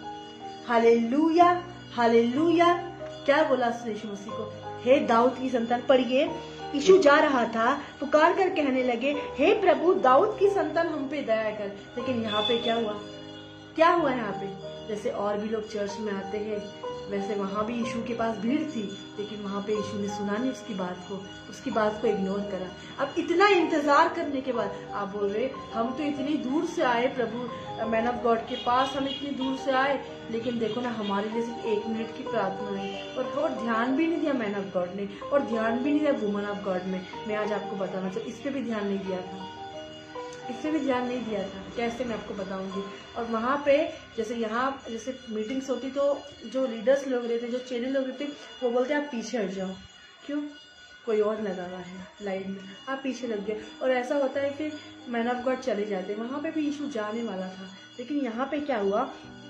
Hallelujah, hallelujah. क्या बोला उसने यीशु मसीह को? हे दाऊद की संतान। पढ़िए, यीशु जा रहा था, पुकार कर कहने लगे, हे प्रभु, दाऊद की संतान, हम पे दया कर। लेकिन यहाँ पे क्या हुआ? क्या हुआ यहाँ पे? जैसे और भी लोग चर्च में आते हैं, वैसे वहां भी यीशु के पास भीड़ थी, लेकिन वहां पे यीशु ने सुना नहीं उसकी बात को, उसकी बात को इग्नोर करा। अब इतना इंतजार करने के बाद आप बोल रहे हम तो इतनी दूर से आए प्रभु मैन ऑफ गॉड के पास, हम इतनी दूर से आए, लेकिन देखो ना हमारे लिए सिर्फ एक मिनट की प्रार्थना है और और ध्यान भी नहीं दिया मैन ऑफ गॉड ने, और ध्यान भी नहीं दिया वुमन ऑफ गॉड में। मैं आज आपको बताना चाहूँ, इस पे भी ध्यान नहीं दिया था, इससे भी ध्यान नहीं दिया था। कैसे मैं आपको बताऊंगी। और वहां पे जैसे यहाँ जैसे मीटिंग्स होती तो जो लीडर्स लोग रहते, जो चेले लोग रहते, वो बोलते आप पीछे हट जाओ, क्यों, कोई और लगा हुआ है लाइन में, आप पीछे लग गए। और ऐसा होता है फिर मैन ऑफ गॉड चले जाते। वहां पे भी यीशु जाने वाला था, लेकिन यहाँ पे क्या हुआ,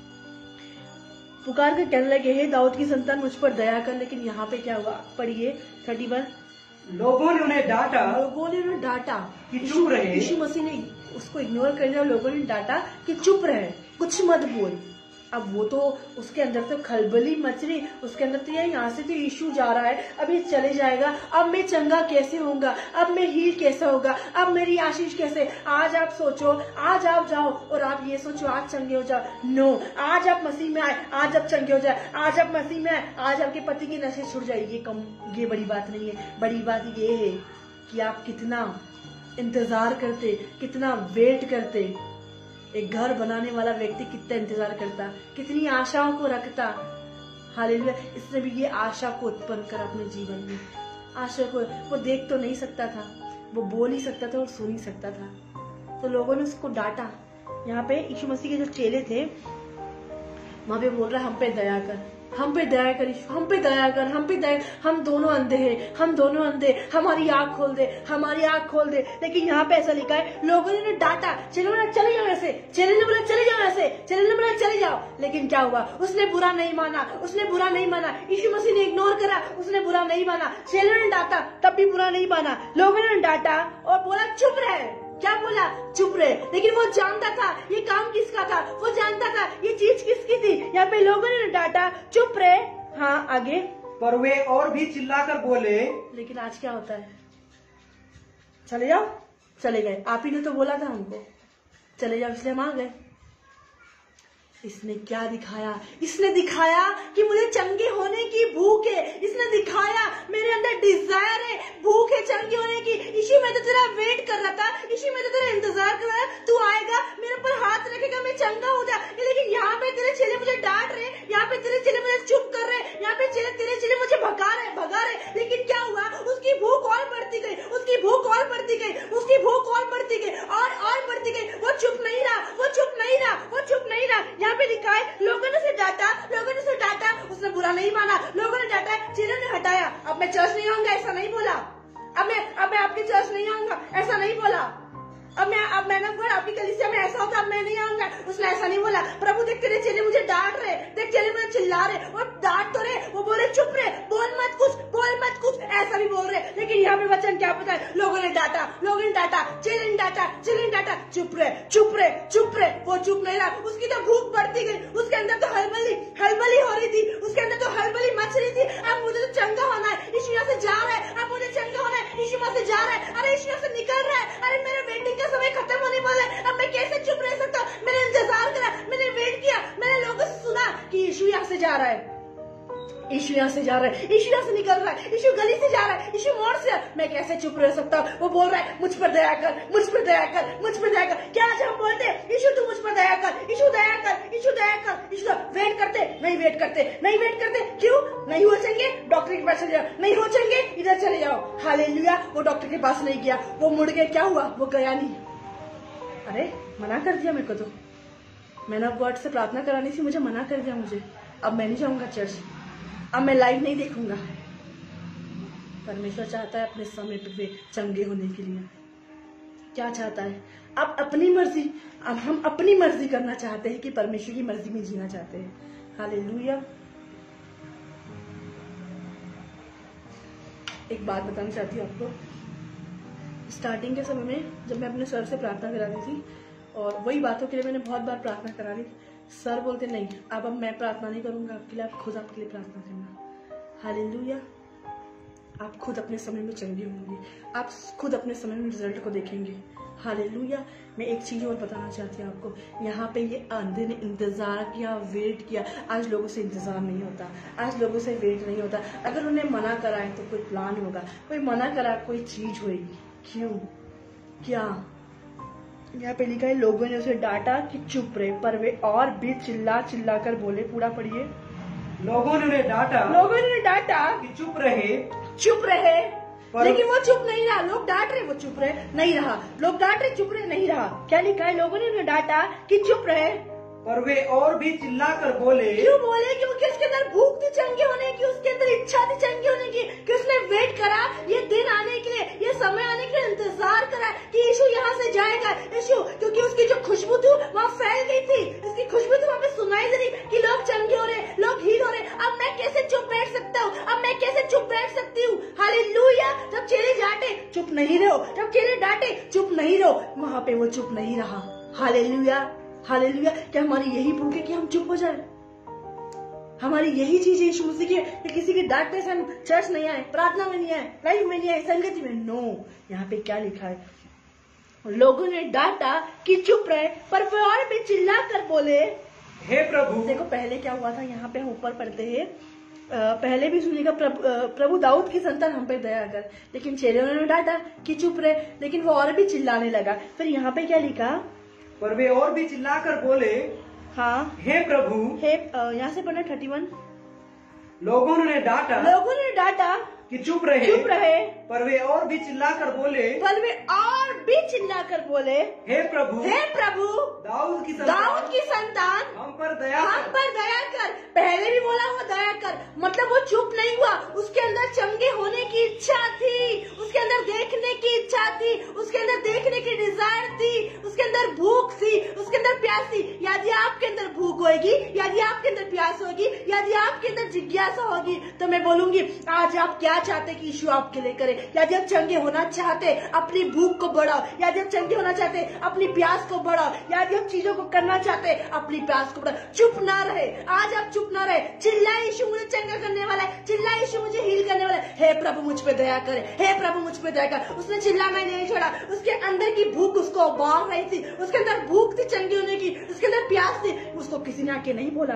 पुकार कर कहने लगे हे दाऊद की संतान मुझ पर दया कर। लेकिन यहाँ पे क्या हुआ, पढ़िए थर्टी वन। लोगों ने उन्हें डांटा, लोगों ने उन्हें डांटा कि चुप रहे। यीशु मसीह ने उसको इग्नोर कर दिया। लोगों ने डांटा कि चुप रहे, कुछ मत बोल। अब वो तो उसके अंदर तो खलबली मच रही, उसके अंदर तो यहाँ से तो यीशु जा रहा है, अब ये चले जाएगा, अब मैं चंगा कैसे होऊंगा, अब मैं हील कैसे होगा, अब मेरी आशीष कैसे। आज आप सोचो, आज आप जाओ और आप ये सोचो आज चंगे हो जाओ। नो, आज आप मसीह में आए, आज आप चंगे हो जाए, आज आप मसीह में आए, आज आपके पति की नशे छुट जाए। ये कम ये बड़ी बात नहीं है। बड़ी बात ये है कि आप कितना इंतजार करते, कितना वेट करते। एक घर बनाने वाला व्यक्ति कितना इंतजार करता, कितनी आशाओं को रखता। हालेलुया। इसने भी ये आशा को उत्पन्न कर अपने जीवन में, आशा को वो देख तो नहीं सकता था, वो बोल ही सकता था और सुन ही सकता था। तो लोगों ने उसको डांटा। यहाँ पे यीशु मसीह के जो चेले थे वहां पे बोल रहा हम पे दया कर, हम पे दया कर, हम पे दया कर, हम पे दया, हम दोनों अंधे हैं, हम दोनों अंधे, हमारी आंख खोल दे, हमारी आंख खोल दे। लेकिन यहाँ पे ऐसा लिखा है लोगों ने डांटा, चलो बोला चले जाओ ऐसे, चले ने बोला चले जाओ ऐसे, चले ने बोला चले जाओ। लेकिन क्या हुआ, उसने बुरा नहीं माना, उसने बुरा नहीं माना। यीशु मसीह ने इग्नोर करा, उसने बुरा नहीं माना। चेलों ने डांटा तब भी बुरा नहीं माना। लोगों ने डांटा और बोला चुप रहे, क्या बोला, चुप रहे। लेकिन वो जानता था ये काम किसका था, वो जानता था ये चीज किसकी थी। यहाँ पे लोगों ने डांटा चुप रहे। हाँ आगे, पर वे और भी चिल्लाकर बोले। लेकिन आज क्या होता है, चले जाओ, चले गए। आप ही ने तो बोला था हमको चले जाओ, इसलिए हम आ गए। इसने क्या दिखाया, इसने दिखाया कि मुझे चंगे होने की भूख है। इसने दिखाया मेरे अंदर डिजायर है, भूख है चंगे होने की। यीशु मैं तो तेरा वेट कर रहा था, यीशु मैं तो तेरा इंतजार कर रहा था, तू आएगा मेरे ऊपर हाथ रखेगा, मैं चंगा हो जा। लेकिन यहाँ पे तेरे चेले मुझे डांट रहे, यहाँ पे तेरे चेले मुझे चुप कर रहे, यहाँ पे चेले तेरे चेले मुझे भगा रहे भगा रहे। लेकिन क्या हुआ, उसकी भूख और बढ़ती गई, उसकी भूख और बढ़ती गई, उसकी भूख और बढ़ती गई और और बढ़ती गई। वो चुप नहीं रहा, वो चुप नहीं रहा, वो चुप नहीं रहा। यहाँ पे लिखा है लोगों ने उसे डांटा, लोगों ने उसे डांटा, उसने बुरा नहीं माना। लोगों ने डांटा, चेलों ने हटाया। अब मैं चर्च नहीं आऊंगा ऐसा नहीं बोला, अब मैं अब मैं आपके चर्च नहीं आऊंगा ऐसा नहीं बोला, अब मैं अब मैंने आपकी कलीसिया में ऐसा होता अब मैं नहीं आऊंगा, उसने ऐसा नहीं बोला। प्रभु देख तेरे चेले मुझे डांट रहे, देख चेले मुझे चिल्ला रहे, वो डांट तो रहे, वो बोले चुप रहे, बोल मत कुछ, बोल मत कुछ, ऐसा भी बोल रहे। लेकिन यहाँ पे वचन क्या पता है, लोगों ने डांटा, लोगों ने डांटा, चेले ने डांटा, चेले ने डांटा, चुप रहे, चुप रहे, चुप रहे। वो चुप नहीं रहा, उसकी तो भूख बढ़ती गई, उसके अंदर तो हलबली हलबली हो रही थी, उसके अंदर तो हलबली मच रही थी। अब मुझे तो चंगा होना है, यीशु यहाँ से जा रहा है, अब मुझे चंगा होना है, यीशु वहां से जा रहा है, अरे यीशु यहाँ से निकल रहा है, अरे मेरे वेटिंग का समय खत्म होने वाला है, अब मैं कैसे चुप रह सकता हूँ। मैंने इंतजार करा, मैंने वेट किया, मैंने लोगों से सुना कि यीशु यहाँ से जा रहा है, यीशु यहाँ से जा रहा है, यीशु यहाँ से निकल रहा है, यीशु गली से जा रहा है, यीशु मोड़ से, मैं कैसे चुप रह सकता हूँ। वो बोल रहा है मुझ पर दया कर, मुझ पर दया कर, मुझ पर दया कर। क्या आज हम बोलते हैं यीशु तू मुझ पर दया कर, यीशु दया कर, यीशु दया कर, यीशु वेट करते नहीं, वेट करते नहीं, वेट करते क्यों नहीं हो चंगे, डॉक्टर के पास चले जाओ, नहीं हो चंगे इधर चले जाओ। हालेलुया। वो डॉक्टर के पास नहीं गया, वो मुड़ के क्या हुआ, वो गया नहीं। अरे मना कर दिया मेरे को, तो मैंने अब गॉड से प्रार्थना करानी थी, मुझे मना कर दिया मुझे। अब मैं नहीं जाऊंगा चर्च, अब मैं लाइव नहीं देखूंगा। परमेश्वर चाहता है अपने समय पे वे चंगे होने के लिए। क्या चाहता है, अब अपनी मर्जी, अब हम अपनी मर्जी करना चाहते हैं कि परमेश्वर की मर्जी में जीना चाहते हैं। हालेलुया। एक बात बताना चाहती हूँ आपको, स्टार्टिंग के समय में जब मैं अपने सर से प्रार्थना करा रही थी, और वही बातों के लिए मैंने बहुत बार प्रार्थना करा ली, सर बोलते नहीं अब अब मैं प्रार्थना नहीं करूंगा आपके लिए, आप खुद आपके लिए प्रार्थना करना। हालेलुया। आप खुद अपने समय में चंगे होंगे, आप खुद अपने समय में रिजल्ट को देखेंगे। हालेलुया। मैं एक चीज और बताना चाहती हूँ आपको, यहाँ पे ये अंधे ने इंतजार किया, वेट किया। आज लोगों से इंतजार नहीं होता, आज लोगों से वेट नहीं होता। अगर उन्हें मना करा है तो कोई प्लान होगा, कोई मना करा कोई चीज होगी। क्यों? क्या? यहाँ पे लिखा है लोगों ने उसे डांटा कि चुप रहे, पर वे और भी चिल्ला चिल्ला कर बोले। पूरा पढ़िए। लोगों ने उन्हें डांटा लोगों ने डांटा कि चुप रहे, चुप रहे, पर... लेकिन वो चुप नहीं रहा। लोग डांट रहे, वो चुप रहे नहीं रहा। लोग डांट रहे, चुप रहे नहीं रहा। क्या लिखा है? लोगों ने उन्हें डांटा कि चुप रहे, पर वे और भी चिल्लाकर बोले। क्यों बोले? क्योंकि उसके अंदर भूख थी चंगे होने की, उसके अंदर इच्छा थी चंगे होने की, कि उसने वेट करा ये दिन आने के लिए, ये समय आने के लिए इंतजार करा कि यीशु यहाँ से जाएगा। यीशु, क्योंकि उसकी जो खुशबू थी वहाँ फैल गई थी, उसकी खुशबू थी वहाँ पे सुनाई दे रही कि लोग चंगे हो रहे, लोग हील हो रहे। अब मैं कैसे चुप बैठ सकता हूँ? अब मैं कैसे चुप बैठ सकती हूँ? हालेलुया। जब चेले डांटे चुप नहीं रहो, जब चेले डांटे चुप नहीं रहो, वहाँ पे वो चुप नहीं रहा। Hallelujah, hallelujah. क्या हमारी यही भूख है कि हम चुप हो जाए? हमारी यही चीज है यीशु मसीह की कि किसी की डांटने से हम चर्च नहीं आए, प्रार्थना में नहीं आए, लाइफ में नहीं आए, संगति में? नो। यहाँ पे क्या लिखा है? लोगों ने डांटा कि चुप रहे, पर वे और भी चिल्ला कर बोले, हे प्रभु। देखो पहले क्या हुआ था, यहाँ पे हम ऊपर पढ़ते हैं, पहले भी सुनिएगा, प्रभु, प्रभु दाऊद की संतान हम पे दया कर। लेकिन चेलों ने डांटा कि चुप रहे, लेकिन वो और भी चिल्लाने लगा। फिर यहाँ पे क्या लिखा? पर वे और भी चिल्लाकर बोले, हाँ, हे प्रभु। हे, यहाँ से पढ़ना थर्टी वन। लोगों ने डांटा लोगों ने डांटा कि चुप रहे, चुप रहे, पर वे और भी चिल्लाकर बोले, पर वे और भी चिल्लाकर बोले, हे प्रभु, हे प्रभु, दाऊद की संतान, दाऊद की संतान, हम पर दया हम कर। पर दया कर। पहले भी बोला वो दया कर, मतलब वो चुप नहीं हुआ। उसके अंदर चंगे होने की इच्छा थी, उसके अंदर देखने की इच्छा थी, उसके अंदर देखने की डिजायर थी, उसके अंदर भूख थी, उसके अंदर प्यास थी। यदि आपके अंदर भूख होगी, यदि आपके अंदर प्यास होगी, यदि आपके अंदर जिज्ञासा होगी, तो मैं बोलूंगी आज आप क्या चाहते कि यीशु आपके लिए करे। यदि आप चंगे होना चाहते, अपनी भूख को बढ़ाओ। यदि आप चंगे होना चाहते, अपनी प्यास को बढ़ाओ। यदि आप चीजों को करना चाहते, अपनी प्यास को बढ़ाओ। चुप ना रहे, आज आप चुप ना रहे। चिल्लाए यीशु मुझे चंगा करने वाला है, चिल्लाए यीशु मुझे हील करने वाला है। हे प्रभु मुझ पे दया करे, हे प्रभु मुझ पे दया कर। उसने चिल्लाना ही नहीं छोड़ा, उसके अंदर की भूख उसको उबाल रही थी, उसके अंदर भूख थी चंगे होने की, उसके अंदर प्यास थी। उसको किसी ने आके नहीं बोला,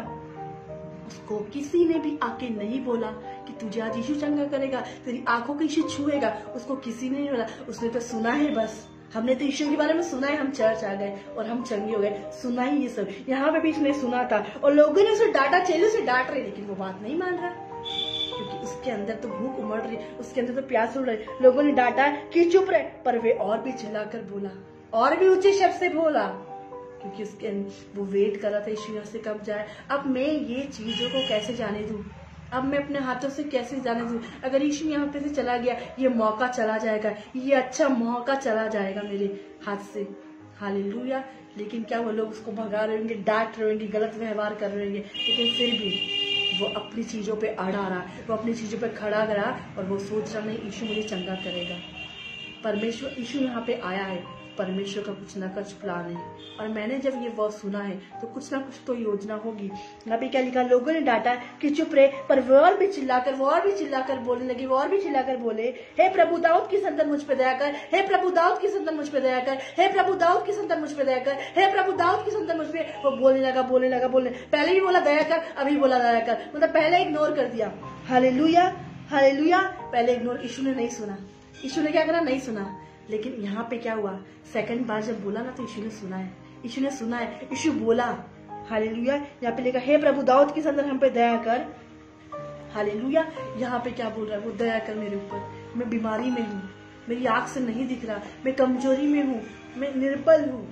उसको किसी ने भी आके नहीं बोला कि तुझे आज यीशु चंगा करेगा, तेरी आंखों को यीशु छुएगा। उसको किसी ने नहीं बोला, उसने तो सुना है बस। हमने तो यीशु के बारे में सुना है, हम चर्च आ गए और हम चंगे हो गए, सुना ही ये सब। यहाँ पे भी इसने सुना था और लोगों ने उसे डांटा, चेले उसे डांट रहे, लेकिन वो बात नहीं मान रहा क्योंकि उसके अंदर तो भूख उमड़ रही, उसके अंदर तो प्यास उड़ रही। लोगों ने डांटा कि चुप रहे, पर वे और भी चिल्लाकर बोला, और भी ऊंचे शब्द से बोला, क्योंकि उसके वो वेट कर रहा था यीशु यहाँ से कब जाए। अब मैं ये चीजों को कैसे जाने दूं? अब मैं अपने हाथों से कैसे जाने दूं? अगर यीशु यहाँ पे से चला गया, ये मौका चला जाएगा, ये अच्छा मौका चला जाएगा मेरे हाथ से। हालेलुया। लेकिन क्या वो लोग उसको भगा रहे होंगे, डांट रहे होंगे, गलत व्यवहार कर रहे होंगे, लेकिन फिर भी वो अपनी चीजों पे अड़ा रहा, वो अपनी चीजों पे खड़ा रहा और वो सोच रहा नहीं यीशु मुझे चंगा करेगा। परमेश्वर, यीशु यहाँ पे आया है, परमेश्वर का कुछ ना कुछ प्लान है। और मैंने जब ये वर्ड सुना है तो कुछ ना कुछ तो योजना होगी। यहाँ पे क्या लिखा? लोगों ने डांटा कि चुप रहे, पर वो और भी चिल्लाकर वो और भी चिल्लाकर बोलने लगे, वो और भी चिल्लाकर बोले, हे प्रभु दाऊद की संतान मुझ पे दया कर, हे प्रभु दाऊद की संतान मुझ पे दया कर, हे प्रभु दाऊद की संतान मुझ पे दया कर, हे प्रभु दाऊद की संतान मुझ पे। वो बोलने लगा बोलने लगा बोलने पहले भी बोला दया कर, अभी बोला दया कर, मतलब पहले इग्नोर कर दिया। Hallelujah, hallelujah. पहले इग्नोर, यीशु ने नहीं सुना। यीशु ने क्या करा? नहीं सुना। लेकिन यहाँ पे क्या हुआ? सेकंड बार जब बोला ना तो यीशु ने सुना है, यीशु ने सुना है, यीशु बोला। हालेलुया। यहाँ पे लिखा हे प्रभु दाऊद की संतान हम पे दया कर। हालेलुया। यहाँ पे क्या बोल रहा है? वो दया कर मेरे ऊपर, मैं बीमारी में हूँ, मेरी आंख से नहीं दिख रहा, मैं कमजोरी में हूँ, मैं निर्बल हूँ,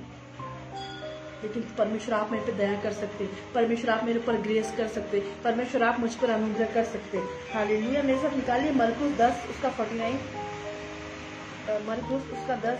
लेकिन परमेश्वर आप मेरे पे दया कर सकते, परमेश्वर आप मेरे ऊपर ग्रेस कर सकते, परमेश्वर आप मुझ पर अनुग्रह कर सकते। हालेलुया। मेरे साथ निकालिए मरकुस दस उसका फोर्टी नाइन, मरकुस उसका दस।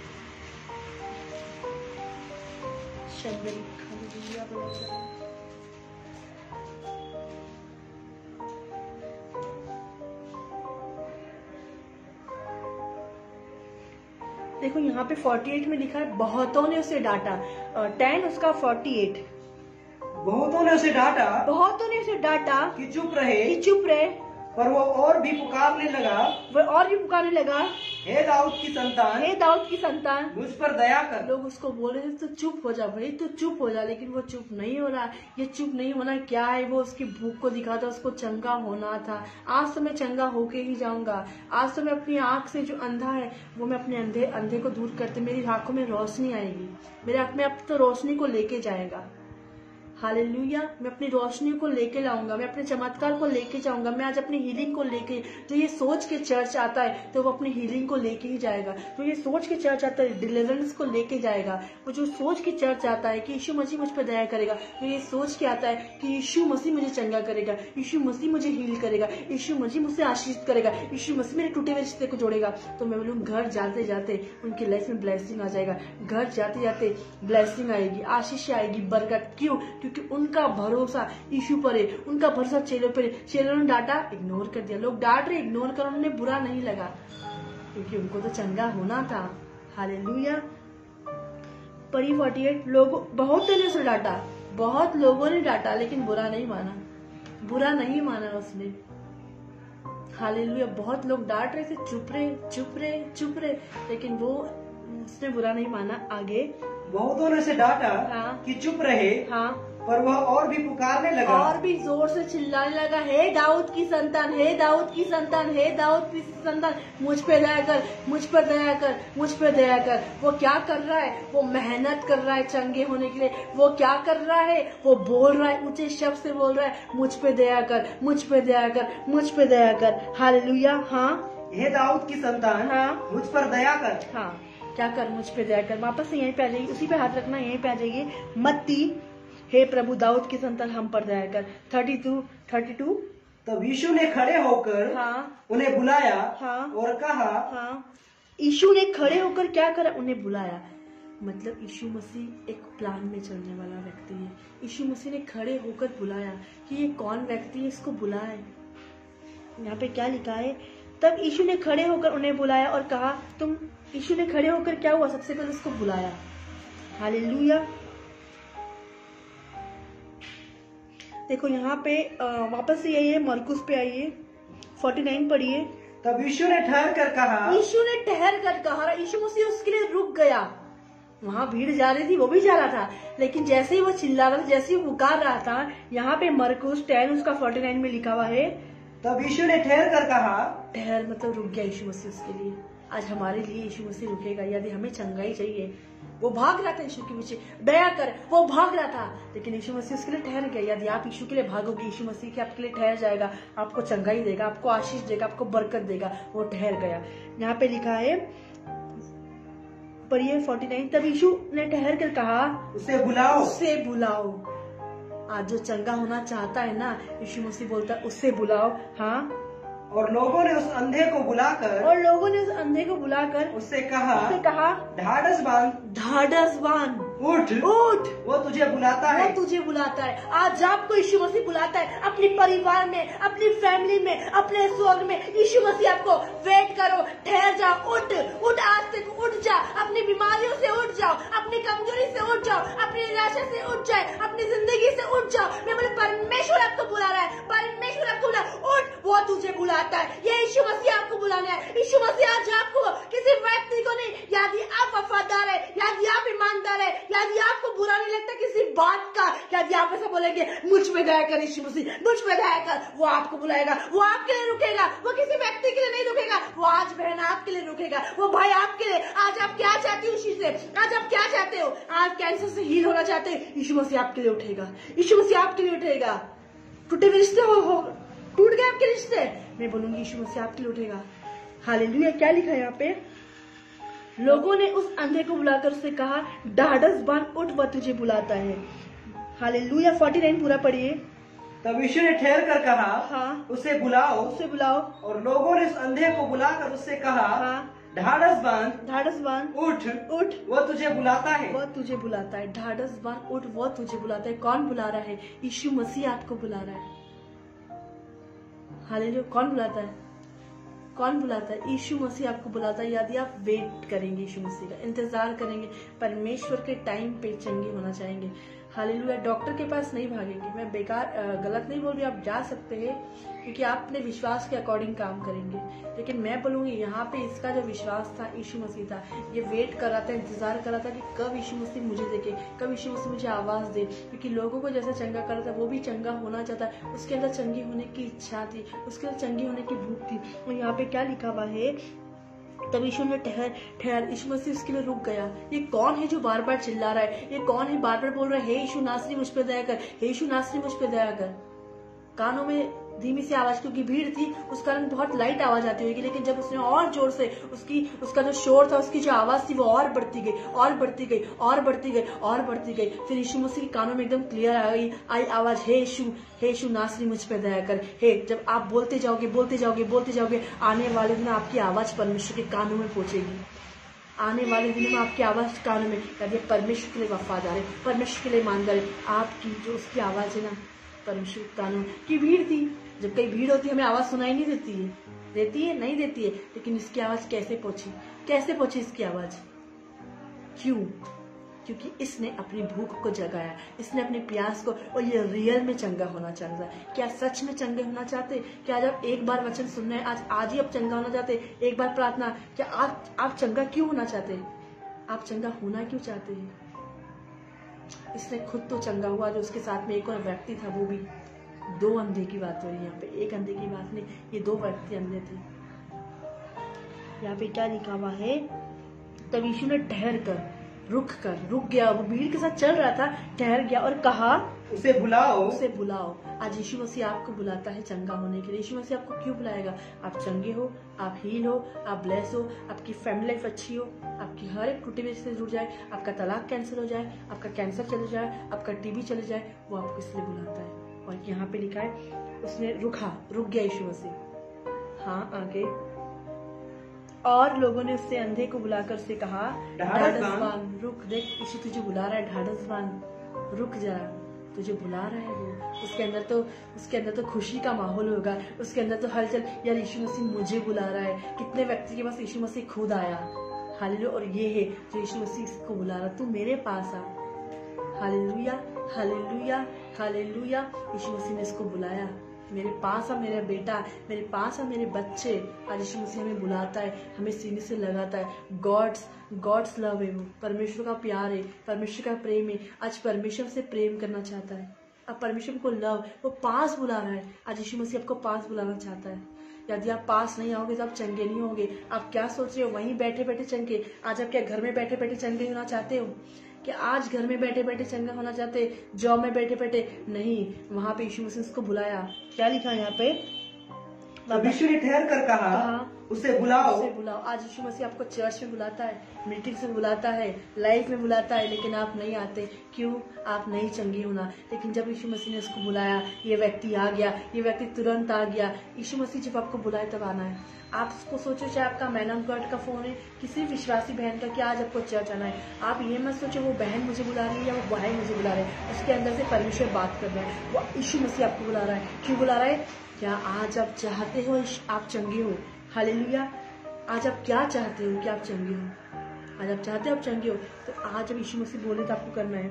देखो यहाँ पे अड़तालीस में लिखा है बहुतों ने उसे डांटा। टेन उसका अड़तालीस, बहुतों ने उसे डांटा, बहुतों ने उसे डांटा कि चुप रहे, कि चुप रहे, पर वो और भी पुकारने लगा, वह और भी पुकारने लगा, हे दाऊद की संतान, हे दाऊद की संतान, मुझ पर दया कर। लोग उसको बोल रहे थे तो चुप हो जा भाई, तो चुप हो जा, लेकिन वो चुप नहीं हो रहा। ये चुप नहीं होना क्या है? वो उसकी भूख को दिखाता, उसको चंगा होना था। आज तो मैं चंगा होके ही जाऊंगा। आज तो मैं अपनी आंख से जो अंधा है वो मैं अपने अंधे अंधे को दूर करते, मेरी आंखों में रोशनी आएगी, मेरे आंख में अब तो रोशनी को लेके जाएगा। हालेलुया। मैं अपनी रोशनी को लेके लाऊंगा, मैं अपने चमत्कार को लेके जाऊंगा, मैं आज अपनी हीलिंग को लेके। जो ये सोच के चर्च आता है तो वो अपनी हीलिंग को लेके ही जाएगा। जो ये सोच के चर्च आता है डिलीवरेंस को लेके जाएगा। वो जो सोच के चर्च आता है कि यीशु मसीह मुझ पर दया करेगा, जो ये सोच के आता है कि यीशु मसीह मुझे चंगा करेगा, यीशु मसीह मुझे हील करेगा, यीशु मसीह मुझसे आशीष करेगा, यीशु मसीह मेरे टूटे हुए रिश्ते को जोड़ेगा, तो मैं बोलूँ घर जाते जाते उनकी लाइफ में ब्लेसिंग आ जाएगा। घर जाते जाते ब्लेसिंग आएगी, आशीष आएगी, बरकत। क्यों? क्योंकि उनका भरोसा यीशु पर है, उनका भरोसा चेलों पर है। चेलों ने डांटा, इग्नोर कर दिया। लोग डांट रहे, इग्नोर कर, उन्हें बुरा नहीं लगा क्योंकि उनको तो चंगा होना था। हालेलुया। परी अड़तालीस लोग बहुत ने उसे डांटा, बहुत लोगों ने डांटा, लेकिन बुरा नहीं माना, बुरा नहीं माना उसने। हालेलुया। बहुत लोग डांट रहे थे, चुप रहे चुप रहे चुप रहे, लेकिन वो उसने बुरा नहीं माना। आगे बहुतों ने उसे डांटा हाँ। कि चुप रहे, हाँ, पर वह और भी पुकारने लगा, और भी जोर से चिल्लाने लगा, हे दाऊद की संतान, हे दाऊद की संतान, हे दाऊद की संतान, मुझ पे दया कर, मुझ पर दया कर, मुझ पर दया कर। वो क्या कर रहा है? वो मेहनत कर रहा है चंगे होने के लिए। वो क्या कर रहा है? वो बोल रहा है, ऊंचे शब्द से बोल रहा है, मुझ पे दया कर, मुझ पे दया कर, मुझ पे दया कर। हालेलुया। हाँ, हे दाऊद की संतान, हाँ, मुझ पर दया कर। हाँ, क्या कर? मुझ पे दया कर। वापस से यहीं पे आ जाइए, उसी पे हाथ रखना, यहीं पे आ जाइए। मत्ती, हे प्रभु दाऊद की संतान हम पर दया कर। थर्टी टू थर्टी टू तब यीशु ने खड़े होकर हाँ, उन्हें बुलाया हाँ, और कहा, हाँ, यीशु ने खड़े होकर क्या करा? उन्हें बुलाया। मतलब यीशु मसीह एक प्लान में चलने वाला व्यक्ति है। यीशु मसीह ने खड़े होकर बुलाया कि ये कौन व्यक्ति है, इसको बुलाए। यहाँ पे क्या लिखा है? तब यीशु ने खड़े होकर उन्हें बुलाया और कहा, तुम। यीशु ने खड़े होकर क्या हुआ? सबसे पहले उसको बुलाया। हालेलुया। देखो यहाँ पे आ, वापस से आइए, मरकुस पे आइए, उनचास पढ़िए। तब यीशु ने ठहर कर कहा, यीशु ने ठहर कर कहा, यीशु मसीह उसके लिए रुक गया। वहां भीड़ जा रही थी, वो भी जा रहा था, लेकिन जैसे ही वो चिल्ला रहा था, जैसे ही पुकार रहा था, यहाँ पे मरकुस टेन उसका उनचास में लिखा हुआ है। तब यीशु ने ठहर कर कहा, ठहर मतलब रुक गया यीशु मसीह उसके लिए। आज हमारे लिए यीशु मसीह रुकेगा। यदि हमें चंगाई चाहिए, वो भाग रहा था यीशु के पीछे, दया कर, वो भाग रहा था, लेकिन यीशु मसीह उसके लिए ठहर गया। यदि आप यीशु के लिए भागोगे, यीशु मसीह के आपके लिए ठहर जाएगा, आपको चंगाई देगा, आपको आशीष देगा, आपको बरकत देगा। वो ठहर गया। यहाँ पे लिखा है, पढ़िए उनचास। तब यीशु ने ठहर कर कहा, उसे बुलाओ, उसे बुलाओ। आज जो चंगा होना चाहता है ना, यीशु मसीह बोलता है उसे बुलाओ। हाँ, और लोगों ने उस अंधे को बुलाकर और लोगों ने उस अंधे को बुलाकर उससे कहा, उससे कहा, ढाढ़स बांध, ढाढ़स बांध, उठ, उठ, वो तुझे बुलाता है। वो तुझे बुलाता है। आज आपको यीशु मसीह बुलाता है, अपने परिवार में, अपनी फैमिली में, अपने स्वर्ग में। यीशु मसीह आपको, वेट करो, ठहर जाओ, उठ, उठ, आज से उठ जा, अपनी बीमारियों से उठ जाओ, अपनी कमजोरी से उठ जाओ, अपनी निराशा से उठ जाए, अपनी जिंदगी से उठ जाओ। मैं बोले परमेश्वर आपको बुला रहा है, परमेश्वर आपको बुला, उठ, वो तुझे बुलाता है। ये यीशु मसीह आपको बुलाना है। यीशु मसीह आज आपको, किसी व्यक्ति को नहीं, यदि आप वफादार है, यदि आप ईमानदार है, यदि आपको बुरा नहीं लगता किसी बात का, यदि आप ऐसा बोलेंगे, मुझ में दया कर यीशु मसीह, मुझ में दया कर, वो आपको बुलाएगा, वो आपके लिए रुकेगा, वो किसी व्यक्ति के लिए नहीं रुकेगा, वो आज बहन आपके लिए रुकेगा, वो भाई आपके लिए। आज आप क्या चाहते हो यीशु से? आज आप क्या चाहते हो? आज कैंसर से हील होना चाहते हो? यीशु मसीह आपके लिए उठेगा, यीशु मसीह आपके लिए उठेगा। टूटे हुए रिश्ते हो, हो टूट गए आपके रिश्ते, मैं बोलूंगी यीशु मसीह आपके लिए उठेगा। हालेलुया। क्या लिखा है यहाँ पे? लोगों ने उस अंधे को बुलाकर उससे कहा, ढाढ़स बांध, उठ, वह तुझे बुलाता है। हालेलुया। उनचास पूरा पढ़िए। तब यीशु ने ठहर कर कहा, हाँ, उसे बुलाओ, उसे बुलाओ। और लोगों ने उस अंधे को बुलाकर उससे कहा, हाँ, ढाढ़स बांध, ढाढ़स बांध, उठ, उठ, वो तुझे बुलाता है। वह तुझे बुलाता है। ढाढ़स बांध, उठ, वह तुझे बुलाता है। कौन बुला रहा है? यीशु मसीह आपको बुला रहा है। हालेलुया। कौन बुलाता है? कौन बुलाता है? यीशु मसीह आपको बुलाता है। यदि आप वेट करेंगे, यीशु मसीह का इंतजार करेंगे, परमेश्वर के टाइम पे चंगे होना चाहेंगे। हालेलुया। डॉक्टर के पास नहीं भागेंगे, मैं बेकार गलत नहीं बोल रही, आप जा सकते हैं क्योंकि आप अपने विश्वास के अकॉर्डिंग काम करेंगे, लेकिन मैं बोलूंगी यहाँ पे इसका जो विश्वास था यीशु मसीह था, ये वेट कर रहा था, इंतजार कर रहा था कि कब यीशु मसीह मुझे देखे, कब यीशु मसीह मुझे आवाज दे, क्योंकि लोगों को जैसा चंगा कर रहा था वो भी चंगा होना चाहता है, उसके अंदर चंगी होने की इच्छा थी, उसके अंदर चंगी होने की भूख थी। और यहाँ पे क्या लिखा हुआ है, तब यीशु ने ठहर ठहर यीशु मसीह उसके लिए रुक गया। ये कौन है जो बार बार चिल्ला रहा है, ये कौन है बार बार बोल रहा है हे यीशु नासरी मुझ पे दया कर, हे यीशु नासरी मुझ पे दया कर। कानों में धीमी सी आवाज, क्योंकि भीड़ थी उस कारण बहुत लाइट आवाज आती होगी, लेकिन जब उसने और जोर से उसकी उसका जो शोर था, उसकी जो आवाज थी वो और बढ़ती गई और बढ़ती गई और बढ़ती गई और बढ़ती गई। फिर यीशु मसीह के कानों में एकदम क्लियर आ गई आई आवाज, हे यीशु हे यीशु नासरी मुझ पे दया कर। हे जब आप बोलते जाओगे बोलते जाओगे बोलते जाओगे, आने वाले दिन आपकी आवाज परमेश्वर के कानों में पहुंचेगी। आने वाले दिनों में आपकी आवाज कानों में, यदि परमेश्वर के लिए वफादार है, परमेश्वर के लिए ईमानदार है, आपकी जो उसकी आवाज है ना परमेश्वर कानों की। भीड़ थी, जब कई भीड़ होती है हमें आवाज सुनाई नहीं देती है, देती है नहीं देती है, लेकिन इसकी आवाज कैसे पहुंची, कैसे पहुंची इसकी आवाज, क्यों? क्योंकि इसने अपनी भूख को जगाया, इसने अपने प्यास को, और ये रियल में चंगा होना चाहता है। क्या सच में चंगे होना चाहते? क्या आज आप एक बार वचन सुनना है, आज आज ही आप चंगा होना चाहते, एक बार प्रार्थना, क्या आप आप चंगा क्यों होना चाहते? आप चंगा होना क्यों चाहते हैं? इसने खुद तो चंगा हुआ, जो उसके साथ में एक और व्यक्ति था, वो भी। दो अंधे की बात हो रही है यहाँ पे, एक अंधे की बात नहीं, ये दो व्यक्ति अंधे थे। यहाँ पे क्या लिखा हुआ है, तब यीशु ने ठहर कर रुक कर रुक गया, वो भीड़ के साथ चल रहा था, ठहर गया और कहा उसे बुलाओ उसे बुलाओ। आज यीशु मसीह आपको बुलाता है चंगा होने के लिए। यीशु मसीह आपको क्यों बुलाएगा? आप चंगे हो, आप हील हो, आप ब्लेस हो, आपकी फैमिली लाइफ अच्छी हो, आपकी हर एक टूटी से जुड़ जाए, आपका तलाक कैंसिल हो जाए, आपका कैंसर चले जाए, आपका टीबी चले जाए, वो आपको इसलिए बुलाता है। और यहाँ पे लिखा है उसने रुका, रुक गया यीशु मसीह। हाँ आगे, और लोगों ने उससे अंधे को बुलाकर उससे कहा ढाढ़सवान रुक, देख यीशु तुझे बुला रहा है, ढाढ़सवान रुक जरा, तुझे बुला रहा है वो। उसके अंदर तो उसके अंदर तो खुशी का माहौल होगा, उसके अंदर तो हलचल, यार यीशु मसीह मुझे बुला रहा है। कितने व्यक्ति के पास यीशु मसीह खुद आया, हालेलुया, और ये है जो यीशु मसीह को बुला रहा, तू मेरे पास आ। Hallelujah hallelujah hallelujah. यीशु मसीह ने इसको बुलाया, मेरे पास आ मेरा बेटा, मेरे पास आ मेरे बच्चे। आज यीशु मसीह हमें बुलाता है, हमें सीने से लगाता है। गॉड्स गॉड्स लव है वो, परमेश्वर का प्यार है, परमेश्वर का प्रेम है। आज परमेश्वर से प्रेम करना चाहता है, अब परमेश्वर को लव, वो पास बुला रहा है। आज यीशु मसीह आपको पास बुलाना चाहता है। यदि आप पास नहीं आओगे तो आप चंगे नहीं होगे। आप क्या सोच रहे हो, वहीं बैठे बैठे चंगे? आज आप क्या घर में बैठे बैठे चंगे होना चाहते हो? कि आज घर में बैठे बैठे चंगा होना चाहते, जॉब में बैठे बैठे नहीं, वहां पे यीशु मसीह उसको बुलाया। क्या लिखा है यहाँ पे, यीशु ने ठहर कर कहा उसे बुलाओ उसे बुलाओ। आज यीशु मसीह आपको चर्च में बुलाता है, मीटिंग से बुलाता है, लाइफ में बुलाता है, लेकिन आप नहीं आते। क्यों? आप नहीं चंगे होना। लेकिन जब यीशु मसीह ने उसको बुलाया, ये व्यक्ति आ गया, ये व्यक्ति तुरंत आ गया। यीशु मसीह जब आपको बुलाए तब आना है। आप उसको सोचो, चाहे आपका मैन ऑफ गॉड का फोन है, किसी विश्वासी बहन का, कि आज आपको चर्च आना है। आप ये मत सोचो वो बहन मुझे बुला रही है या वो भाई मुझे बुला रहे हैं, उसके अंदर से परमेश्वर बात कर रहा है, वो यीशु मसीह आपको बुला रहा है। क्यों बुला रहा है? क्या आज आप चाहते हो आप चंगे हो? हालेलुया। आज आप क्या चाहते हो कि आप चंगे हो? आज आप चाहते हो आप चंगे हो, तो आज जब यीशु मसीह बोले तो आपको करना है।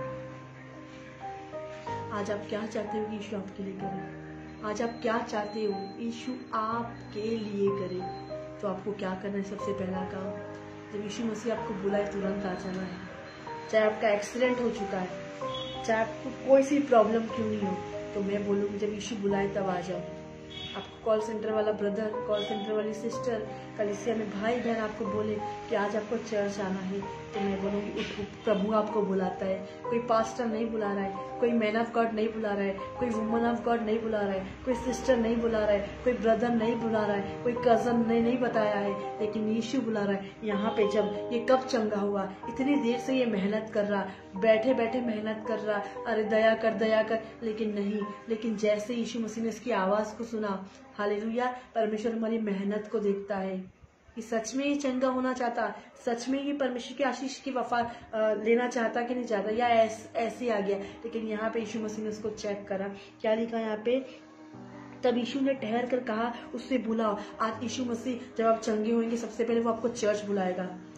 आज आप क्या चाहते हो कि यीशु आपके लिए करे? आज आप क्या चाहते हो यीशु आपके लिए करे? तो आपको क्या करना है? सबसे पहला काम, जब यीशु मसीह आपको बुलाए तुरंत आ जाना है। चाहे आपका एक्सीडेंट हो चुका है, चाहे आपको कोई सी प्रॉब्लम क्यों नहीं हो, तो मैं बोलूँगी जब यीशु बुलाए तब आ जाओ। आपको कॉल सेंटर वाला ब्रदर, कॉल सेंटर वाली सिस्टर, कलीसिया में भाई बहन आपको बोले कि आज आपको चर्च आना है, तो मैं बोलूँगी प्रभु आपको बुलाता है। कोई पास्टर नहीं बुला रहा है, कोई मैन ऑफ गॉड नहीं बुला रहा है, कोई वुमन ऑफ गॉड नहीं बुला रहा है, कोई सिस्टर नहीं बुला रहा है, कोई ब्रदर नहीं बुला रहा है, कोई कजन ने नहीं बताया है, लेकिन यीशु बुला रहा है। यहाँ पे जब ये कब चंगा हुआ? इतनी देर से ये मेहनत कर रहा, बैठे बैठे मेहनत कर रहा, अरे दया कर दया कर, लेकिन नहीं। लेकिन जैसे यीशु मसीह ने इसकी आवाज को सुना, हालेलुया, परमेश्वर हमारी मेहनत को देखता है कि सच में ये चंगा होना चाहता, सच में ये परमेश्वर की आशीष की वफा लेना चाहता कि नहीं चाहता, या ऐस, ऐसे आ गया। लेकिन यहाँ पे यीशु मसीह ने उसको चेक करा। क्या लिखा यहाँ पे, तब यीशु ने ठहर कर कहा उससे बुलाओ। आज यीशु मसीह जब आप चंगे होंगे सबसे पहले वो आपको चर्च बुलाएगा।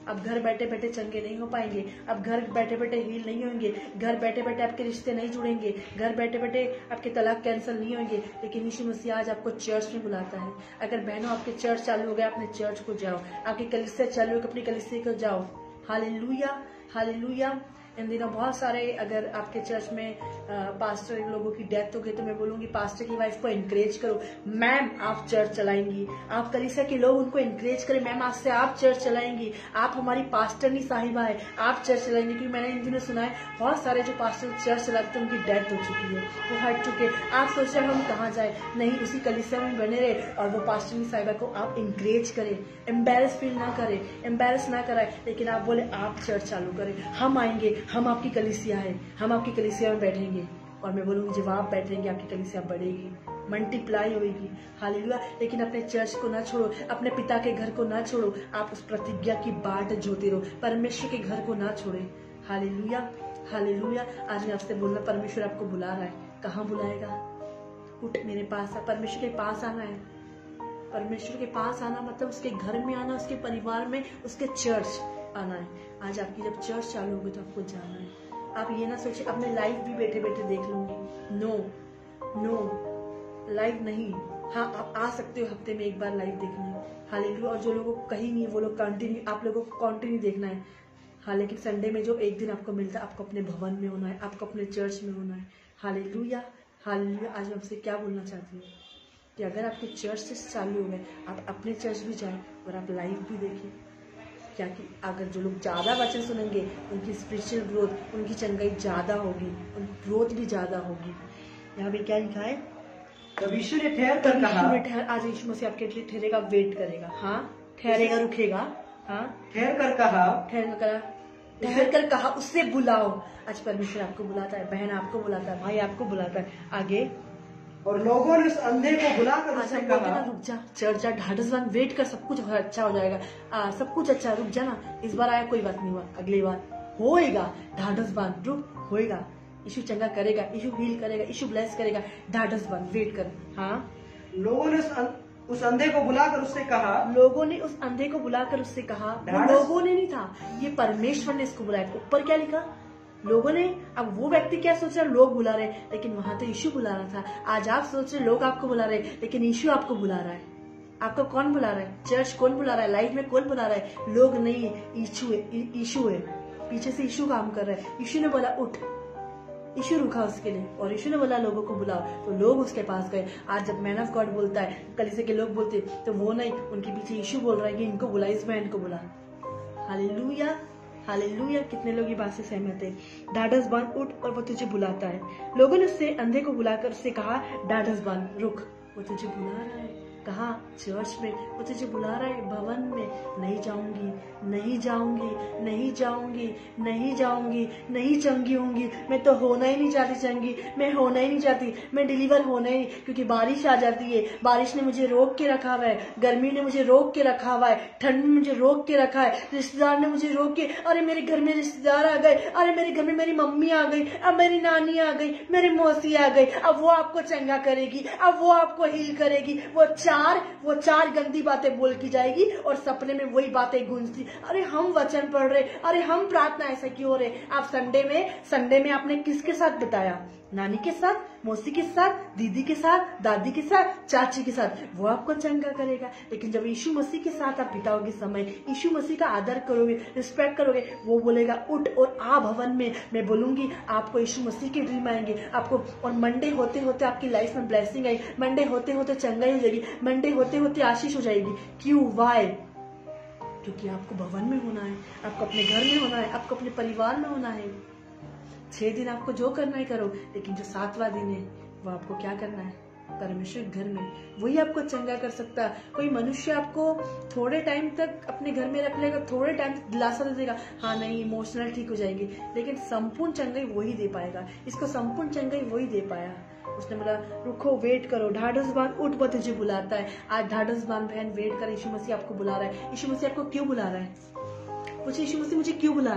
अब घर बैठे बैठे चंगे नहीं हो पाएंगे, अब घर बैठे बैठे हील नहीं होंगे, घर बैठे बैठे आपके रिश्ते नहीं जुड़ेंगे, घर बैठे बैठे आपके तलाक कैंसिल नहीं होंगे। लेकिन यीशु मसीह आज आपको चर्च में बुलाता है। अगर बहनों आपके चर्च चालू हो गया, अपने चर्च को जाओ। आपकी कलीसिया चालू हो गई, अपनी कलीसिया को जाओ। Hallelujah, hallelujah. इन दिनों बहुत सारे, अगर आपके चर्च में आ, पास्टर लोगों की डेथ हो गई, तो मैं बोलूंगी पास्टर की वाइफ को एनकरेज करो, मैम आप चर्च चलाएंगी। आप कलीसिया के लोग उनको एनकरेज करें, मैम आज से आप चर्च चलाएंगी, आप हमारी पास्टरनी साहिबा है, आप चर्च चलाएंगे। क्योंकि मैंने इन दिनों सुना है बहुत सारे जो पास्टर चर्च चलाते हैं उनकी डेथ हो चुकी है, वो हट चुके। आप सोच रहे हम कहाँ जाए, नहीं, उसी कलीसिया में बने रहे और वो पास्टरनी साहिबा को आप इंकरेज करें, एम्बेरस फील ना करें, एम्बेरस ना कराए, लेकिन आप बोले आप चर्च चालू करें, हम आएंगे, हम आपकी कलीसिया है, हम आपकी कलीसिया में बैठेंगे। और मैं बोलूंगी जब आप बैठेंगे आपकी कलीसिया बढ़ेगी, मल्टीप्लाई होगी। हालेलुया। लेकिन अपने चर्च को ना छोड़ो, अपने पिता के घर को ना छोड़ो, आप उस प्रतिज्ञा की बाट जोते रहो, परमेश्वर के घर को ना छोड़े। Hallelujah, hallelujah. आज मैं आपसे बोलना, परमेश्वर आपको बुला रहा है। कहाँ बुलाएगा? उठ मेरे पास आ। परमेश्वर के पास आना है। परमेश्वर के पास आना मतलब उसके घर में आना, उसके परिवार में, उसके चर्च आना है। आज आपकी जब चर्च चालू होगी तो आपको जाना है। आप ये ना सोचिए अब मैं लाइव भी बैठे बैठे देख लूंगी, नो नो, लाइव नहीं। हाँ, आप आ सकते हो हफ्ते में एक बार लाइव देखने। हालेलुया। और जो लोगों को कहीं नहीं है वो लोग कंटिन्यू, आप लोगों को कंटिन्यू देखना है। हाँ, लेकिन संडे में जो एक दिन आपको मिलता है, आपको अपने भवन में होना है, आपको अपने चर्च में होना है। Hallelujah, hallelujah. आज मैं आपसे क्या बोलना चाहती हूँ कि अगर आपके चर्च से चालू हो गए, आप अपने चर्च भी जाए और आप लाइव भी देखें। क्या कि अगर जो लोग ज्यादा वचन सुनेंगे उनकी स्पिरिचुअल ग्रोथ, उनकी चंगाई ज्यादा होगी, उनकी ग्रोथ भी ज्यादा होगी। यहाँ पे क्या लिखा है? तब यीशु ने ठहर कर कहा, ठहर, आज यीशु मसीह आपके लिए ठहरेगा, वेट करेगा। हाँ, ठहरेगा, रुकेगा। हाँ, ठहर कर कहा, ठहर कर ठहर कर कहा, उससे बुलाओ। आज परमेश्वर आपको बुलाता है, बहन आपको बुलाता है, भाई आपको बुलाता है। आगे, और लोगों ने उस अंधे को बुलाकर उससे कहा, रुक जा, चर्च जा, ढाढ़स बांध, वेट कर, सब कुछ अच्छा हो जाएगा। आ, सब कुछ अच्छा, रुक जा ना, इस बार आया कोई बात नहीं हुआ, अगली बार होएगा। ढाढ़स बांध, रुक, होएगा। यीशु चंगा करेगा, यीशु हील करेगा, यीशु ब्लेस करेगा। ढाढ़स बांध, वेट कर। हाँ, लोगों ने उस, उस अंधे को बुलाकर उससे कहा, लोगों ने उस अंधे को बुलाकर उससे कहा। वो लोगों ने नहीं था, ये परमेश्वर ने इसको बुलाया। ऊपर क्या लिखा? लोगों ने। अब वो व्यक्ति क्या सोच रहा है? लोग बुला रहे, लेकिन वहां तो यीशु बुला रहा था। आज आप सोच रहे लोग आपको बुला रहे, लेकिन यीशु आपको बुला रहा है। आपको कौन बुला रहा है? चर्च कौन बुला रहा है? लाइफ में कौन बुला रहा है? लोग नहीं, यीशु है, यीशु है। पीछे से यीशु काम कर रहा है। यीशु ने बोला उठ, यीशु रुका उसके लिए, और यीशु ने बोला लोगों को बुलाओ, तो लोग उसके पास गए। आज जब मैन ऑफ गॉड बोलता है, कलीसिया के लोग बोलते, तो वो नहीं, उनके पीछे यीशु बोल रहा है कि इनको बुला, इस बहन को बुला। Hallelujah, hallelujah. कितने लोग ये बात से सहमत है? ढाढ़स बांध, उठ, और वो तुझे बुलाता है। लोगों ने उससे अंधे को बुलाकर उससे कहा, ढाढ़स बांध, रुक, वो तुझे बुला रहा है। कहा? चर्च में। वो तुझे बुला रहा है, भवन में। नहीं जाऊंगी, नहीं जाऊंगी, नहीं जाऊंगी, नहीं जाऊंगी, नहीं चंगी होंगी। मैं तो होना ही नहीं चाहती चंगी, मैं होना ही नहीं चाहती, मैं डिलीवर होना ही, क्योंकि बारिश आ जाती है, बारिश ने मुझे रोक के रखा हुआ है, गर्मी ने मुझे रोक के रखा हुआ है, ठंड ने मुझे रोक के रखा है, रिश्तेदार ने मुझे रोक के, अरे मेरे घर में रिश्तेदार आ गए, अरे मेरे घर में मेरी मम्मी आ गई, अब मेरी नानी आ गई, मेरी मौसी आ गई। अब वो आपको चंगा करेगी, अब वो आपको हील करेगी। वो चार वो चार गंदी बातें बोल की जाएगी और सपने में वही बातें गूंजती। अरे हम वचन पढ़ रहे, अरे हम प्रार्थना ऐसा क्यों हो रहे? आप संडे में संडे में आपने किसके साथ बिताया? नानी के साथ, मौसी के साथ, दीदी के साथ, दादी के साथ, चाची के साथ। वो आपको चंगा करेगा। लेकिन जब यीशु मसीह के साथ आप बिताओगे समय, यीशु मसीह का आदर करोगे, रिस्पेक्ट करोगे, वो बोलेगा उठ और आ भवन में। मैं बोलूंगी आपको यीशु मसीह के ड्रीम आएंगे आपको, और मंडे होते होते आपकी लाइफ में ब्लेसिंग आई, मंडे होते होते चंगाई हो जाएगी, मंडे होते होते आशीष हो जाएगी। क्यों? वाई? क्योंकि आपको भवन में होना है, आपको अपने घर में होना है, आपको अपने परिवार में होना है। छह दिन आपको जो करना है करो, लेकिन जो सातवां दिन है वो आपको क्या करना है? परमेश्वर घर में। वही आपको चंगा कर सकता। कोई मनुष्य आपको थोड़े टाइम तक अपने घर में रख लेगा, थोड़े टाइम तक दिलासा दे देगा, हाँ नहीं इमोशनल ठीक हो जाएगी, लेकिन संपूर्ण चंगाई वही दे पाएगा। इसको संपूर्ण चंगाई वही दे पाया। उसने बोला रुको, वेट करो, ढाढ़स बांध, उठ, वो तुझे बुलाता है। आज ढाढ़स बांध बहन, वेट कर, यीशु मसीह आपको बुला रहा है। यीशु मसीह आपको क्यों बुला रहा है? पूछे, यीशु मसीह मुझे क्यों बुला रहा है?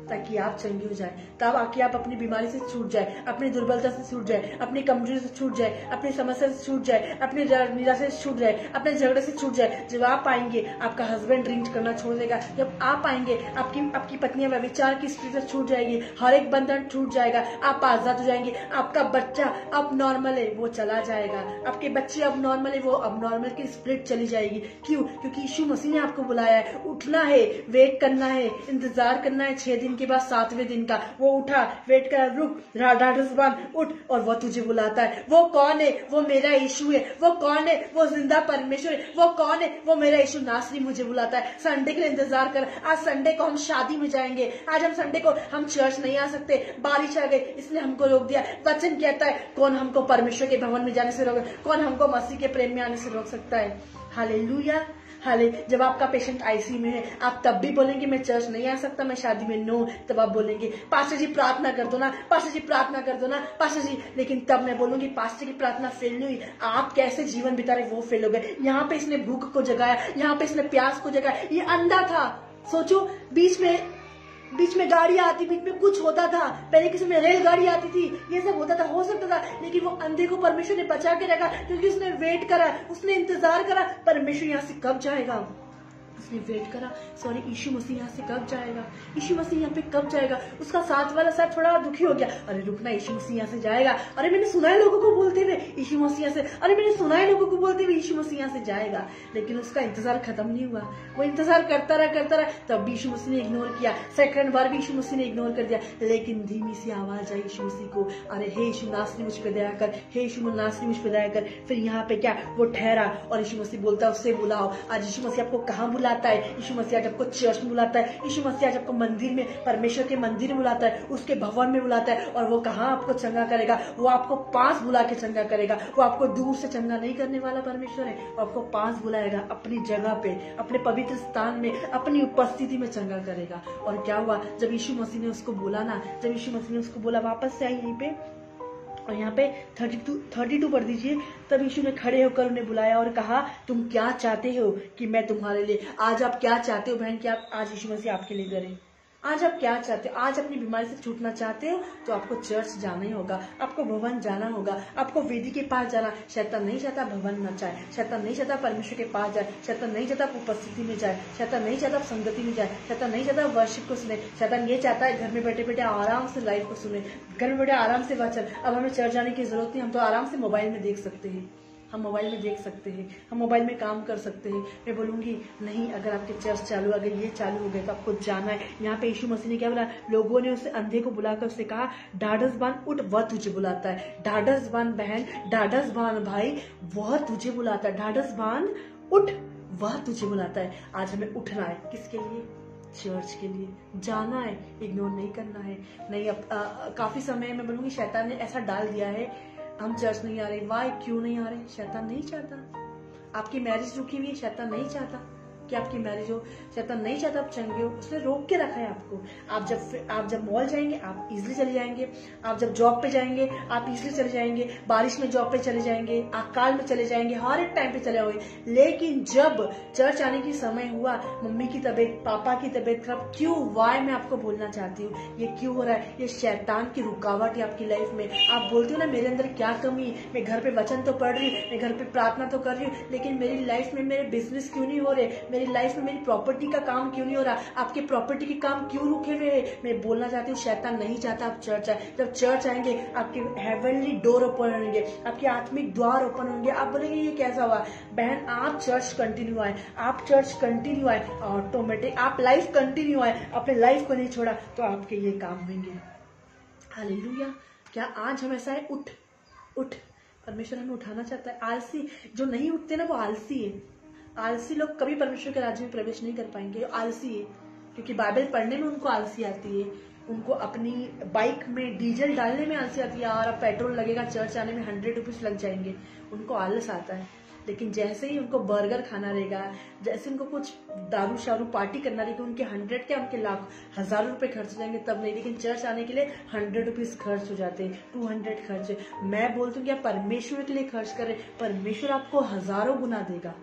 ताकि आप चंगे हो जाए, तब आके आप अपनी बीमारी से छूट जाए, अपनी दुर्बलता से छूट जाए, अपनी कमजोरी से छूट जाए, अपनी समस्या से छूट जाए, अपनी निराशा से छूट जाए, अपने झगड़े से छूट जाए। जब आप आएंगे आपका हस्बैंड ड्रिंक करना छोड़ देगा, जब आप आएंगे आपकी आपकी पत्नी व्यभिचार की स्थिति से छूट जाएगी, हर एक बंधन छूट जाएगा, आप आजाद हो जाएंगे। आपका बच्चा अब नॉर्मल है वो चला जाएगा, आपके बच्चे अब नॉर्मल है वो अब नॉर्मल की स्प्रिट चली जाएगी। क्यों? क्योंकि यीशु मसीह ने आपको बुलाया है, उठना है, वेट करना है, इंतजार करना है। छह दिन के बाद सातवें दिन का वो उठा, वेट कर, रुक, ढाढ़स बांध, उठ, और वो तुझे बुलाता है। वो कौन है? वो मेरा यीशु है। वो कौन है? वो जिंदा परमेश्वर है। वो कौन है? वो मेरा यीशु नासरी मुझे बुलाता है। संडे के लिए इंतजार कर। आज संडे को हम शादी में जाएंगे, आज हम संडे को हम चर्च नहीं आ सकते, बारिश आ गई इसलिए हमको रोक दिया। वचन कहता है कौन हमको परमेश्वर के भवन में जाने से रोक, कौन हमको मसीह के प्रेम में आने से रोक सकता है? हालेलुया, हाले। जब आपका पेशेंट आईसीयू में है आप तब भी बोलेंगे मैं चर्च नहीं आ सकता, मैं शादी में नो, तब आप बोलेंगे पास्टर जी प्रार्थना कर दो ना, पास्टर जी प्रार्थना कर दो ना, पास्टर जी। लेकिन तब मैं बोलूंगी पास्टर की प्रार्थना फेल नहीं हुई, आप कैसे जीवन बिता रहे वो फेल हो गए। यहाँ पे इसने भूख को जगाया, यहाँ पे इसने प्यास को जगाया। ये अंधा था, सोचो, बीच में बीच में गाड़ी आती, बीच में कुछ होता था, पहले किसी में रेलगाड़ी आती थी, ये सब होता था, हो सकता था, लेकिन वो अंधे को परमेश्वर ने बचा के रखा क्योंकि उसने वेट करा, उसने इंतजार करा परमेश्वर यहाँ से कब जाएगा। उसने वेट करा, सॉरी यीशु मसीह यहाँ से कब जाएगा, यीशु मसीह यहाँ पे कब जाएगा। उसका साथ वाला साथ थोड़ा दुखी हो गया, अरे रुकना, यीशु मसीह यहाँ से जाएगा। अरे मैंने सुना है लोगों को बोलते हुए यीशु मसीह यहाँ से, अरे मैंने सुना है लोगों को बोलते हुए यीशु मसीह यहाँ से जाएगा। लेकिन उसका इंतजार खत्म नहीं हुआ, वो इंतजार करता रहा करता रहा तब भी यीशु मसीह ने इग्नोर किया, सेकंड बार भी यीशु मसीह ने इग्नोर कर दिया। लेकिन धीमी सी आवाज आई यीशु मसीह को, अरे हे यीशु नासरी मुझ पे दया कर, हे यीशु नासरी मुझ पे दया कर। फिर यहाँ पे क्या, वो ठहरा और यीशु मसीह बोलता है उससे बुलाओ। आज यीशु मसीह आपको कहाँ बुलाता है? यीशु मसीह आज आपको चर्च में बुलाता है, यीशु मसीह आज आपको मंदिर में, परमेश्वर के मंदिर में बुलाता है, उसके भवन में बुलाता है। और वो कहाँ आपको चंगा करेगा? वो आपको पास बुला के चंगा करेगा। वो आपको दूर से चंगा नहीं करने वाला परमेश्वर है, वो आपको पास बुलाएगा, अपनी जगह पे, अपने पवित्र स्थान में, अपनी उपस्थिति में चंगा करेगा। और क्या हुआ जब यीशु मसीह ने उसको बोला ना, जब यीशु मसीह ने उसको बोला वापस से आई यहीं पे, और यहाँ पे थर्टी टू थर्टी टू पढ़ दीजिए। तब यीशु ने खड़े होकर उन्हें बुलाया और कहा तुम क्या चाहते हो कि मैं तुम्हारे लिए, आज आप क्या चाहते हो बहन कि आप आज यीशु मसीह आपके लिए करे? आज आप क्या चाहते हो? आज अपनी बीमारी से छूटना चाहते हो तो आपको चर्च जाना ही होगा, आपको भवन जाना होगा, आपको वेदी के पास जाना। शैतान नहीं चाहता भवन न जाए, शैतान नहीं चाहता परमेश्वर के पास जाए, शैतान नहीं चाहता उपस्थिति में जाए, शैतान नहीं चाहता संगति में जाए, शैतान नहीं चाहता वर्शिप को सुने। शैतान ये चाहता है घर में बैठे बैठे आराम से लाइफ को सुने, घर में बैठे आराम से वचन। अब हमें चर्च जाने की जरूरत नहीं, हम तो आराम से मोबाइल में देख सकते हैं, हम मोबाइल में देख सकते हैं, हम मोबाइल में काम कर सकते हैं। मैं बोलूंगी नहीं, अगर आपके चर्च चालू, अगर ये चालू हो गए तो आपको जाना है। यहाँ पे यीशु मसीह ने क्या बोला? लोगों ने उसे अंधे को बुलाकर उससे कहा ढाढ़स बांध, उठ, वह तुझे बुलाता है। ढाढ़स बांध बहन, ढाढ़स बांध भाई, वह तुझे बुलाता है। ढाढ़स बांध, उठ, वह तुझे बुलाता है। आज हमें उठना है, किसके लिए? चर्च के लिए जाना है, इग्नोर नहीं करना है। नहीं, अब आ, काफी समय मैं बोलूंगी शैतान ने ऐसा डाल दिया है हम चर्च नहीं आ रहे। वाई, क्यों नहीं आ रहे? शैतान नहीं चाहता आपकी मैरिज रुकी हुई है, शैतान नहीं चाहता कि आपकी मैरिज हो, शैतान नहीं चाहता आप चंगे हो, उसने रोक के रखा है आपको। आप जब आप जब मॉल जाएंगे आप इजिली चले जाएंगे, आप जब जॉब पे जाएंगे आप इजिली चले जाएंगे, बारिश में जॉब पे चले जाएंगे, अकाल में चले जाएंगे, हर एक टाइम पे चले जाओगे। लेकिन जब चर्च आने की समय हुआ, मम्मी की तबीयत, पापा की तबीयत खराब, क्यों? वाई मैं आपको बोलना चाहती हूँ ये क्यों हो रहा है? ये शैतान की रुकावट है आपकी लाइफ में। आप बोलते हो ना मेरे अंदर क्या कमी, मैं घर पे वचन तो पढ़ रही हूँ, मैं घर पे प्रार्थना तो कर रही हूँ, लेकिन मेरी लाइफ में मेरे बिजनेस क्यों नहीं हो रहे, मेरी लाइफ में मेरी प्रॉपर्टी का काम क्यों नहीं हो रहा, आपके प्रॉपर्टी के काम क्यों रुके हुए हैं? मैं बोलना चाहती हूँ शैतान नहीं चाहता आप चर्च आए। जब चर्च आएंगे आपके हेवनली डोर ओपन होंगे, आपके आत्मिक द्वार ओपन होंगे। आप बोलेंगे ये कैसा हुआ? बहन आप चर्च कंटिन्यू आए, आप चर्च कंटिन्यू आए, ऑटोमेटिक आप लाइफ कंटिन्यू आए, अपने लाइफ को नहीं छोड़ा तो आपके ये काम होंगे। हालेलुया। क्या आज हम ऐसा है? उठ उठ, परमेश्वर हमें उठाना चाहता है। आलसी जो नहीं उठते ना वो आलसी है। आलसी लोग कभी परमेश्वर के राज्य में प्रवेश नहीं कर पाएंगे, आलसी है, क्योंकि बाइबल पढ़ने में उनको आलसी आती है, उनको अपनी बाइक में डीजल डालने में आलसी आती है। और अब पेट्रोल लगेगा चर्च आने में हंड्रेड रुपीज लग जाएंगे, उनको आलस आता है। लेकिन जैसे ही उनको बर्गर खाना रहेगा, जैसे उनको कुछ दारू शारू पार्टी करना रहेगा, उनके हंड्रेड क्या उनके लाख हजार रुपए खर्च हो जाएंगे तब नहीं। लेकिन चर्च आने के लिए हंड्रेड रुपीज खर्च हो जाते हैं, टू हंड्रेड खर्च। मैं बोलती हूँ कि आप परमेश्वर के लिए खर्च करें, परमेश्वर आपको हजारों गुना देगा।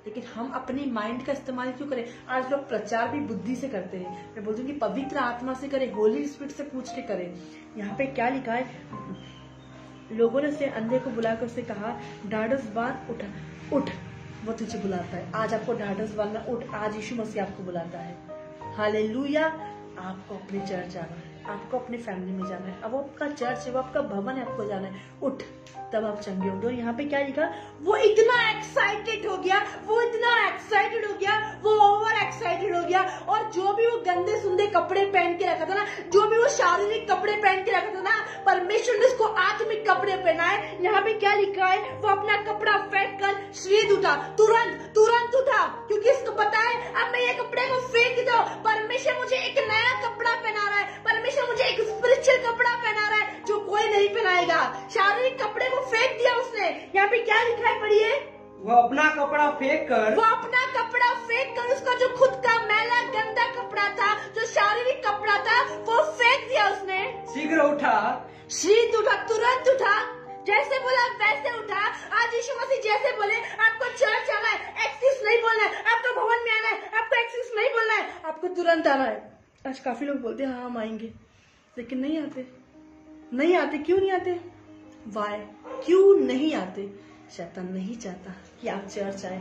लेकिन हम अपनी माइंड का इस्तेमाल क्यों करें? आज लोग प्रचार भी बुद्धि से करते हैं। मैं बोलती हूँ कि पवित्र आत्मा से करें, होली स्पिरिट से पूछ के करें। यहाँ पे क्या लिखा है? लोगों ने उसे अंधे को बुलाकर उससे कहा, ढाढ़स बांध, उठ उठ, वो तुझे बुलाता है। आज आपको ढाढ़स बांधना, उठ, आज यीशु मसीह आपको बुलाता है। हालेलुया। आपको अपने चर्च जाना है, आपको अपने फैमिली में जाना है। अब वो आपका चर्च है, वो आपका भवन है, आपको जाना है। उठ, तब आप चंगे होंगे। और यहाँ पे क्या लिखा? वो इतना एक्साइटेड हो गया, वो इतना एक्साइटेड हो गया, वो ओवर एक्साइटेड हो गया। और जो भी वो गंदे सुंदे कपड़े पहन के रखा था ना, जो भी वो शारीरिक कपड़े पहन के रखा था ना, परमेश्वर ने उसको आत्मिक कपड़े पहनाए। यहाँ पे क्या लिखा है? वो अपना कपड़ा फेंक कर शीघ्र उठा, तुरंत तुरंत उठा, क्योंकि इसको पता है अब मैं ये कपड़े को फेंक दो, परमेश्वर मुझे एक नया कपड़ा पहना रहा है, परमेश्वर मुझे एक स्पिरिचुअल कपड़ा पहना रहा है जो कोई नहीं पहनाएगा। शारीरिक कपड़े को फेंक दिया उसने। यहाँ पे क्या लिखा है? पढ़िए। वो अपना कपड़ा फेंक कर वो अपना कपड़ा फेंक कर उसका जो खुद का मैला गंदा कपड़ा था, जो शारीरिक कपड़ा था, वो फेंक दिया उसने। शीघ्र उठा, शीघ्र उठा, तुरंत उठा, जैसे बोला वैसे उठा। आज यीशु मसीह जैसे बोले, आपको चर्च आना है, एक्सक्यूज नहीं बोलना है, आपको भवन में आना है, आपको एक्सक्यूज नहीं बोलना है, आपको तुरंत आना है। आज काफी लोग बोलते हैं हाँ हम आएंगे, लेकिन नहीं आते। नहीं आते, क्यों नहीं आते? वाई? क्यों नहीं आते? शैतान नहीं चाहता कि आप चर्च आए।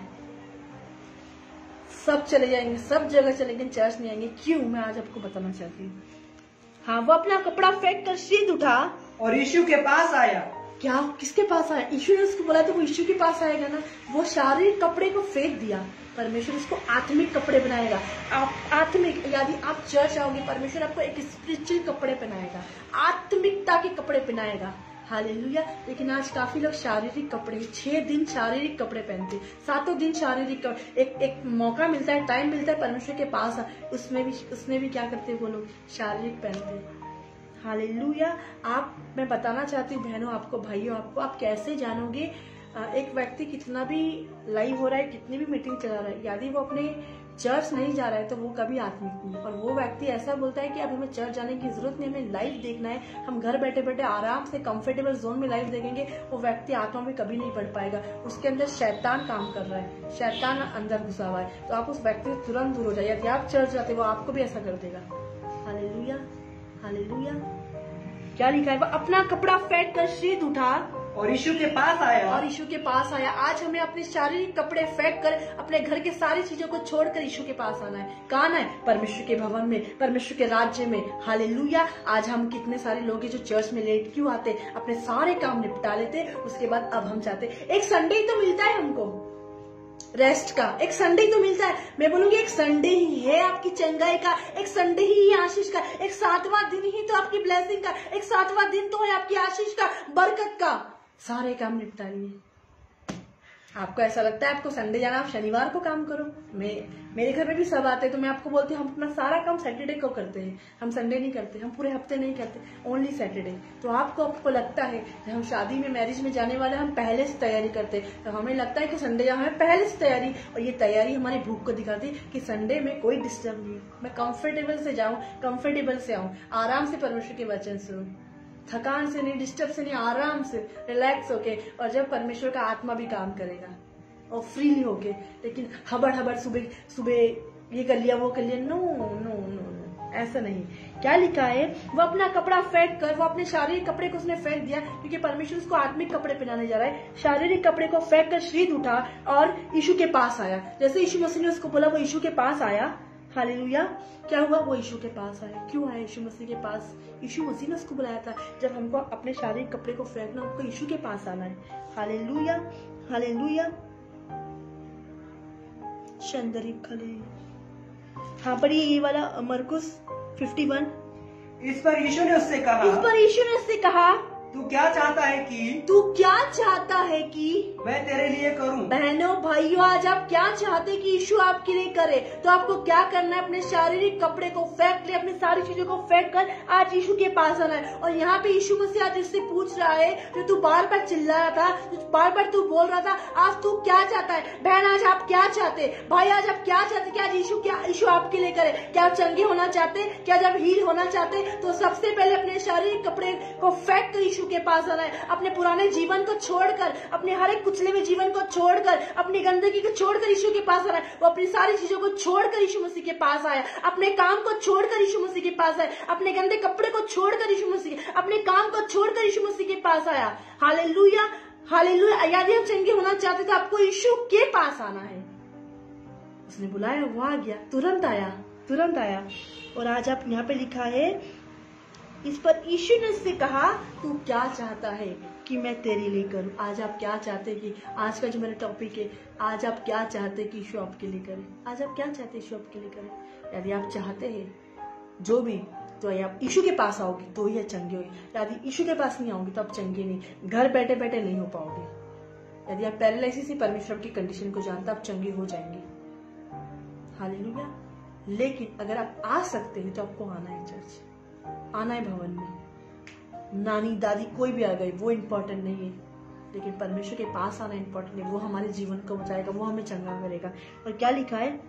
सब चले जाएंगे, सब जगह चलेंगे, चर्च नहीं आएंगे। क्यों? मैं आज आपको बताना चाहती हूँ। हाँ, वो अपना कपड़ा फेंक कर शीघ्र उठा और यीशु के पास आया। क्या? किसके पास आया? यीशु ने उसको बोला तो वो यीशु के पास आएगा ना। वो शारीरिक कपड़े को फेंक दिया, परमेश्वर उसको आत्मिक कपड़े बनाएगा। आप आत्मिक, यदि आप चर्च आओगे, परमेश्वर आपको एक स्पिरिचुअल कपड़े पहनाएगा, आत्मिकता के कपड़े पहनाएगा। हालेलुया। लेकिन आज काफी लोग शारीरिक कपड़े, छह दिन शारीरिक कपड़े पहनते, सातों दिन शारीरिक कपड़े। एक एक मौका मिलता है, टाइम मिलता है परमेश्वर के पास, उसमें भी उसमें भी क्या करते हैं वो लोग? शारीरिक पहनते। हालेलुया। आप, मैं बताना चाहती हूँ बहनों, आपको, भाइयों, आपको, आप कैसे जानोगे एक व्यक्ति कितना भी लाइव हो रहा है, कितनी भी मीटिंग चला रहा है, यदि वो अपने चर्च नहीं जा रहा है तो वो कभी आत्मिक नहीं। और वो व्यक्ति ऐसा बोलता है कि अब हमें चर्च जाने की जरूरत नहीं, हमें लाइव देखना है, हम घर बैठे बैठे आराम से कंफर्टेबल जोन में लाइव देखेंगे, वो व्यक्ति आत्मा में कभी नहीं बढ़ पाएगा। उसके अंदर शैतान काम कर रहा है, शैतान अंदर घुसा हुआ है। तो आप उस व्यक्ति से तुरंत दूर हो जाइए। यदि आप चर्च जाते वो आपको भी ऐसा कर देगा। Hallelujah, hallelujah. क्या लिखा है? वो अपना कपड़ा फेंक कर शीघ्र उठा और यीशु के पास आया और यीशु के पास आया। आज हमें अपने शारीरिक कपड़े फेंक कर, अपने घर के सारी चीजों को छोड़कर यीशु के पास आना है। कहाँ आना है? परमेश्वर के भवन में, परमेश्वर के राज्य में। हालेलुया। आज हम कितने सारे लोग हैं जो चर्च में लेट क्यों आते? अपने सारे काम निपटा लेते, उसके बाद अब हम चाहते एक संडे ही तो मिलता है हमको रेस्ट का, एक संडे ही तो मिलता है। मैं बोलूंगी एक संडे ही है आपकी चंगाई का, एक संडे ही है आशीष का, एक सातवां दिन ही तो आपकी ब्लेसिंग का, एक सातवां दिन तो है आपकी आशीष का, बरकत का। सारे काम निपटा लिए। आपको ऐसा लगता है आपको संडे जाना, आप शनिवार को काम करो। मैं मेरे घर में भी सब आते हैं तो मैं आपको बोलती हूँ हम अपना सारा काम सैटरडे को करते हैं, हम संडे नहीं करते, हम पूरे हफ्ते नहीं करते, ओनली सैटरडे। तो आपको आपको लगता है कि हम शादी में, मैरिज में जाने वाले, हम पहले से तैयारी करते हैं, तो हमें लगता है कि संडे जाना है पहले से तैयारी। और ये तैयारी हमारी भूख को दिखाती है कि संडे में कोई डिस्टर्ब नहीं, मैं कंफर्टेबल से जाऊं, कंफर्टेबल से आऊं, आराम से परमेश्वर के वचन सुनूं, थकान से नहीं, डिस्टर्ब से नहीं, आराम से रिलैक्स होके। और जब परमेश्वर का आत्मा भी काम करेगा और फ्रीली होके, लेकिन हबड़ हबड़ सुबह सुबह ये कर लिया वो कर लिया, नो नो नो, ऐसा नहीं। क्या लिखा है? वो अपना कपड़ा फेंक कर, वो अपने शारीरिक कपड़े को उसने फेंक दिया, क्योंकि परमेश्वर उसको आत्मिक कपड़े पहनाने जा रहा है। शारीरिक कपड़े को फेंक कर शीघ्र उठा और यीशु के पास आया। जैसे यीशु मसीह ने उसको बोला, वो यीशु के पास आया। हालेलुया। क्या हुआ? वो यीशु के पास आया। क्यों आया यीशु मसीह के पास? यीशु मसीह ने उसको बुलाया था। जब हमको अपने शारीरिक कपड़े को फेंकना, हमको यीशु के पास आना है। Hallelujah, hallelujah. शंदरी खले। हाँ, पर ये वाला मरकुस इक्यावन। इस पर यीशु ने उससे कहा इस पर यीशु ने उससे कहा तू क्या चाहता है कि तू क्या चाहता है कि मैं तेरे लिए करूं? बहनों भाइयों, आज आप क्या चाहते कि यीशु आपके लिए करे? तो आपको क्या करना है? अपने शारीरिक कपड़े को फेंक ले, अपनी सारी चीजों को फेंक कर आज यीशु के पास आना है। और यहाँ पे यीशु मसीह आज इससे पूछ रहा है, जो तू बार बार चिल्ला रहा था, जो बार बार तू बोल रहा था, आज तू क्या चाहता है? बहन, आज आप क्या चाहते? भाई, आज आप क्या चाहते कि आज यीशु क्या यीशु आपके लिए करे? क्या आप चंगे होना चाहते? क्या जब हील होना चाहते? तो सबसे पहले अपने शारीरिक कपड़े को फेंक कर यीशु के पास आना है। अपने पुराने जीवन को छोड़कर, अपने हर एक कुचले हुए जीवन को छोड़कर, अपनी गंदगी को छोड़कर यीशु के पास आ रहा है। वो अपनी सारी चीजों को छोड़कर यीशु मसीह के पास आया, अपने काम को छोड़कर यीशु मसीह के पास आया, अपने गंदे कपड़े को छोड़कर यीशु मसीह, अपने काम को छोड़कर यीशु मसीह के पास आया। Hallelujah, hallelujah. यदि आप चंगे होना चाहते तो आपको यीशु के पास आना है। उसने बुलाया, वो आ गया, तुरंत आया, तुरंत आया। और आज आप यहाँ पे लिखा है, इस पर यीशु ने उससे कहा, तू क्या चाहता है कि मैं तेरे लिए करूं? आज आप क्या चाहते हैं कि, आज का जो मेरा टॉपिक है, आज आप क्या चाहते हैं कि यीशु आपके लिए करे? आज आप क्या चाहते हैं यीशु आपके लिए करे? यदि आप चाहते हैं जो भी, तो आप यीशु के पास आओगे तो ही चंगे होगे। यदि यीशु के पास नहीं आओगे तो आप चंगे नहीं, घर बैठे बैठे नहीं हो पाओगे। यदि आप पैरालिसिस से परमेश्वर की कंडीशन को जानते, आप चंगे हो जाएंगे। हालेलुया। लेकिन अगर आप आ सकते हैं तो आपको आना है चर्च, आना है भवन में। नानी दादी कोई भी आ गई वो इम्पोर्टेंट नहीं है, लेकिन परमेश्वर के पास आना इम्पोर्टेंट है। वो हमारे जीवन को बचाएगा, वो हमें चंगा करेगा। और क्या लिखा है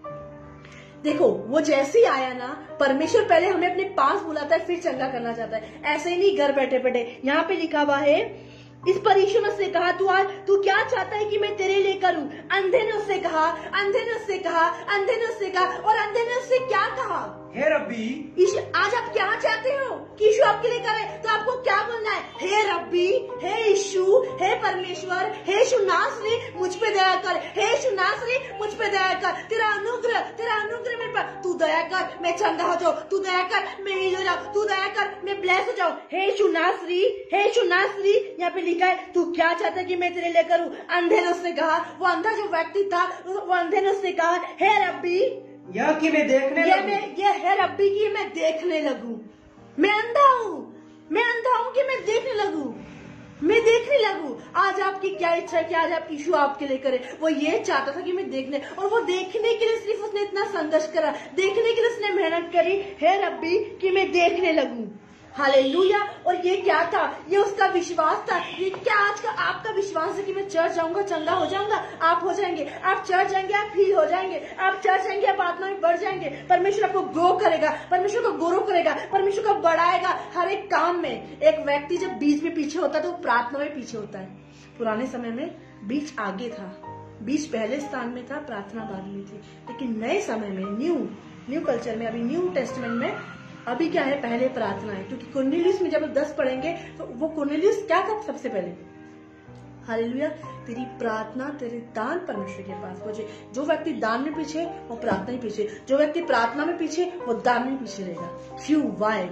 देखो, वो जैसे ही आया ना, परमेश्वर पहले हमें अपने पास बुलाता है, फिर चंगा करना चाहता है। ऐसे ही नहीं घर बैठे बैठे। यहाँ पे लिखा हुआ है, इस पर यीशु ने उससे कहा, तू आज तू क्या चाहता है कि मैं तेरे लिए करूं? अंधे ने उससे कहा, अंधे ने उससे कहा, अंधे ने उससे कहा, और अंधे ने उससे क्या कहा? हे रब्बी, यीशु, आज आप क्या चाहते हो कि यीशु आपके लिए करे? तो आपको क्या बोलना है? हे रब्बी, हे यीशु, हे परमेश्वर, हे यीशु नासरी, मुझ पे दया कर। हे यीशु नासरी, मुझ पे दया कर। तेरा अनुग्रह, तेरा अनुग्रह मेरे पर, तू दया कर, मैं चंगा हो जाऊं। तू दया कर, मैं हील हो जाऊं। तू दया कर, मैं ब्लेस हो जाऊं। हे यीशु नासरी, हे यीशु नासरी। यहाँ पे लिखा है, तू क्या चाहता है कि मैं तेरे लिए करूं? अंधे ने उससे कहा, वो अंधा जो व्यक्ति था, वो अंधे ने उससे कहा, हे रब्बी, यह कि मैं देखने ये लगूं। मैं ये है रब्बी की मैं देखने लगूं। मैं अंधा हूँ, मैं अंधा हूँ कि मैं देखने लगूं, मैं देखने लगूं। आज आपकी क्या इच्छा है कि आज आप यीशु आपके लिए करे? वो ये चाहता था कि मैं देखने, और वो देखने के लिए सिर्फ उसने इतना संघर्ष करा, देखने के लिए उसने मेहनत करी, हे रब्बी कि मैं देखने लगूं। हालेलुया। और ये क्या था? ये उसका विश्वास था। ये क्या आज का आपका विश्वास है कि मैं चर्च जाऊंगा, चंगा हो जाऊंगा? आप हो जाएंगे, आप चर्च जाएंगे, आप हील हो जाएंगे, आप चर्च जाएंगे, आप आत्मा में बढ़ जाएंगे। परमेश्वर आपको ग्रो करेगा, परमेश्वर को ग्रो करेगा, परमेश्वर को बढ़ाएगा हर एक काम में। एक व्यक्ति जब बीच में पीछे होता है तो प्रार्थना में पीछे होता है। पुराने समय में बीच आगे था, बीच पहले स्थान में था, प्रार्थना बाद में थी। लेकिन नए समय में, न्यू न्यू कल्चर में, अभी न्यू टेस्टमेंट में अभी क्या है? पहले प्रार्थना है। क्योंकि कुर्नेलियुस में जब दस पढ़ेंगे तो वो कुर्नेलियुस क्या था सबसे पहले? हालेलुया। तेरी प्रार्थना, तेरे दान परमेश्वर के पास पहुंचे। जो व्यक्ति दान में पीछे, वो प्रार्थना में पीछे। जो व्यक्ति प्रार्थना में पीछे, वो दान में पीछे रहेगा। क्यों? वाई?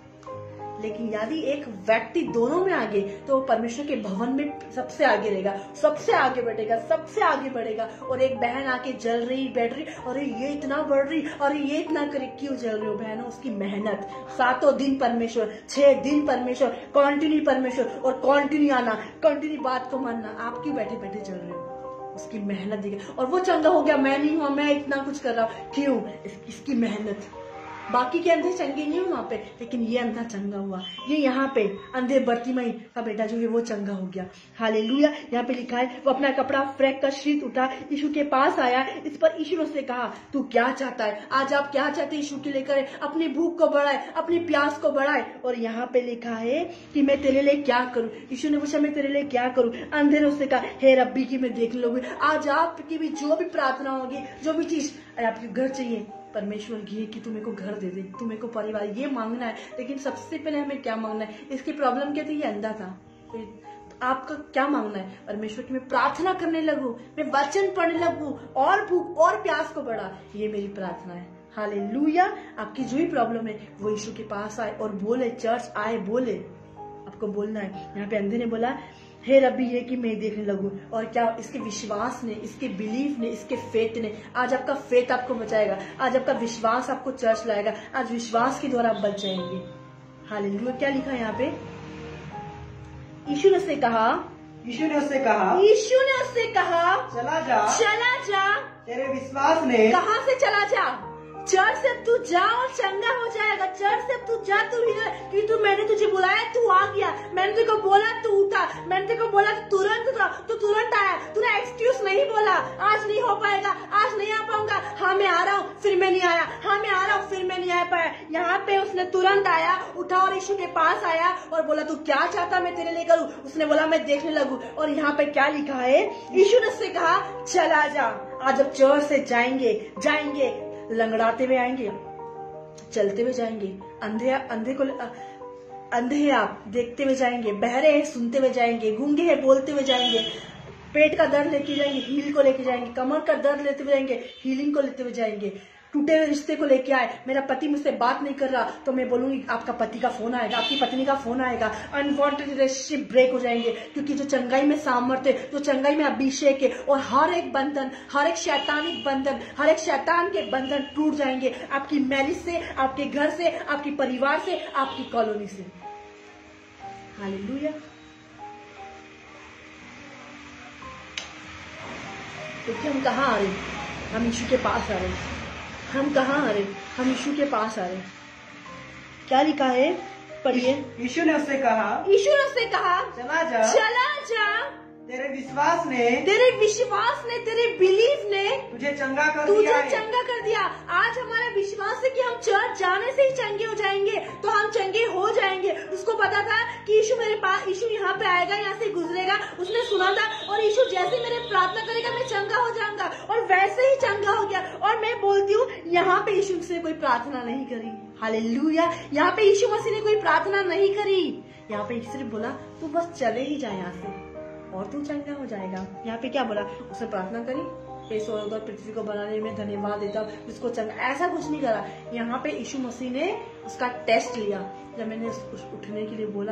लेकिन यदि एक व्यक्ति दोनों में आगे, तो वो परमेश्वर के भवन में सबसे आगे रहेगा, सबसे आगे बढ़ेगा, सबसे आगे बढ़ेगा। और एक बहन आके जल रही, बैठ रही, अरे ये इतना बढ़ रही, अरे ये इतना करे, क्यों जल रही हो बहन? उसकी मेहनत, सातों दिन परमेश्वर, छह दिन परमेश्वर, कंटिन्यू परमेश्वर, और कंटिन्यू आना, कंटिन्यू बात को मानना। आप क्यों बैठे बैठे जल रहे हो? उसकी मेहनत दिखे। और वो चंगा हो गया, मैं नहीं हुआ, मैं इतना कुछ कर रहा हूँ, क्यों? इस, इसकी मेहनत। बाकी के अंधे चंगे नहीं हुए वहां पे, लेकिन ये अंधा चंगा हुआ। ये यहाँ पे अंधे बर्तिमाई का बेटा जो है वो चंगा हो गया। हालेलुया। यहाँ पे लिखा है, वो अपना कपड़ा फ्रैक कर शीत उठा, यीशु के पास आया। इस पर यीशु ने उससे कहा, तू क्या चाहता है? आज आप क्या चाहते हैं यीशु के लिए करें? अपनी भूख को बढ़ाए, अपनी प्यास को बढ़ाए। और यहाँ पे लिखा है कि मैं तेरे लिए क्या करूं? यीशु ने पूछा, मैं तेरे लिए क्या करूं? अंधे ने उससे कहा, हे रब्बी की मैं देखने लगूं। आज आपकी भी जो भी प्रार्थना होगी, जो भी चीज आपके घर चाहिए, परमेश्वर ये कि तुम्हें को घर दे दे, तुम्हें को परिवार, ये मांगना है। लेकिन सबसे पहले हमें क्या मांगना है? इसकी प्रॉब्लम क्या थी? ये अंधा था। तो आपका क्या मांगना है? परमेश्वर की मैं प्रार्थना करने लगूं, मैं वचन पढ़ने लगूं, और भूख और प्यास को बढ़ा। ये मेरी प्रार्थना है। हालेलुया। आपकी जो भी प्रॉब्लम है वो यीशु के पास आए और बोले, चर्च आए, बोले, आपको बोलना है। यहाँ पे अंधे ने बोला, हे रब्बी ये कि मैं देखने लगूं। और क्या? इसके विश्वास ने, इसके बिलीफ ने, इसके फेथ ने। आज आपका फेथ आपको बचाएगा, आज आपका विश्वास आपको चर्च लाएगा, आज विश्वास के द्वारा आप बच जाएंगे। हालेलुया। क्या लिखा है यहाँ पे? यीशु ने उससे कहा, यीशु ने उससे कहा, यीशु ने उससे कहा, चला जा, चला जा। तेरे विश्वास ने। कहाँ से चला जा? चर्च से तू जा और चंगा हो जाएगा। चर्च से तू जा, तू कि तू, मैंने तुझे बुलाया, तू आ गया। मैंने तेरे को बोला, तू उठा। मैंने तेरे को बोला, तू तुरंत उठा, तू तुरंत आया। तूने एक्सक्यूज नहीं बोला, आज नहीं हो पाएगा, आज नहीं आ पाऊंगा, हाँ मैं आ रहा हूँ, फिर मैं नहीं आया, हाँ मैं आ रहा हूँ, फिर मैं नहीं आ पाया। यहाँ पे उसने तुरंत आया, उठा और यीशु के पास आया और बोला तू क्या चाहता मैं तेरे लिए करूं? उसने बोला मैं देखने लगूं। और यहाँ पे क्या लिखा है? यीशु ने उससे कहा चला जा। आज जब चर्च से जाएंगे जाएंगे लंगड़ाते हुए आएंगे, चलते हुए जाएंगे, अंधे अंधे को अंधे हैं आप देखते हुए जाएंगे, बहरे हैं सुनते हुए जाएंगे, गूंगे हैं बोलते हुए जाएंगे, पेट का दर्द लेके जाएंगे हील को लेके जाएंगे, कमर का दर्द लेते हुए जाएंगे हीलिंग को लेते हुए जाएंगे, टूटे हुए रिश्ते को लेके आए, मेरा पति मुझसे बात नहीं कर रहा तो मैं बोलूंगी आपका पति का फोन आएगा, आपकी पत्नी का फोन आएगा, अनवांटेड रिलेशनशिप ब्रेक हो जाएंगे, क्योंकि जो चंगाई में सामर्थ्य, जो चंगाई में अभिषेक है, और हर एक बंधन, हर एक शैतानिक बंधन, हर एक शैतान के बंधन टूट जाएंगे आपकी मैरिज से, आपके घर से, आपके परिवार से, आपकी कॉलोनी से। हालेलुया। क्योंकि हम कहाँ आ रहे? हम यीशु के पास आ रहे। हम कहाँ आ रहे? हम यीशु के पास आ रहे। क्या लिखा है? पढ़िए। यीशु ने उससे कहा यीशु ने उससे कहा चला जा, चला जा, तेरे विश्वास ने तेरे विश्वास ने, तेरे बिलीव ने तुझे चंगा कर तुझे दिया है। चंगा कर दिया। आज हमारा विश्वास है कि हम चर्च जाने से ही चंगे हो जाएंगे, तो हम चंगे हो जाएंगे। उसको पता था कि यीशु मेरे पास, यीशु यहाँ पे आएगा, यहाँ से गुजरेगा, उसने सुना था, और यीशु जैसे मेरे प्रार्थना करेगा मैं चंगा हो जाऊंगा, और वैसे ही चंगा हो गया। और मैं बोलती हूँ यहाँ पे यीशु से कोई प्रार्थना नहीं करी। हालेलुया। यहाँ पे यीशु मसीह ने कोई प्रार्थना नहीं करी, यहाँ पे सिर्फ बोला तू बस चले ही जाए यहाँ से और तू चंगा हो जाएगा। यहाँ पे क्या बोला? उसने प्रार्थना करी, हे स्वर्ग और पृथ्वी को बनाने में धन्यवाद देता हूँ, उसको चंगा, ऐसा कुछ नहीं करा। यहाँ पे यीशु मसीह ने उसका टेस्ट लिया। जब मैंने उस उठने के लिए बोला,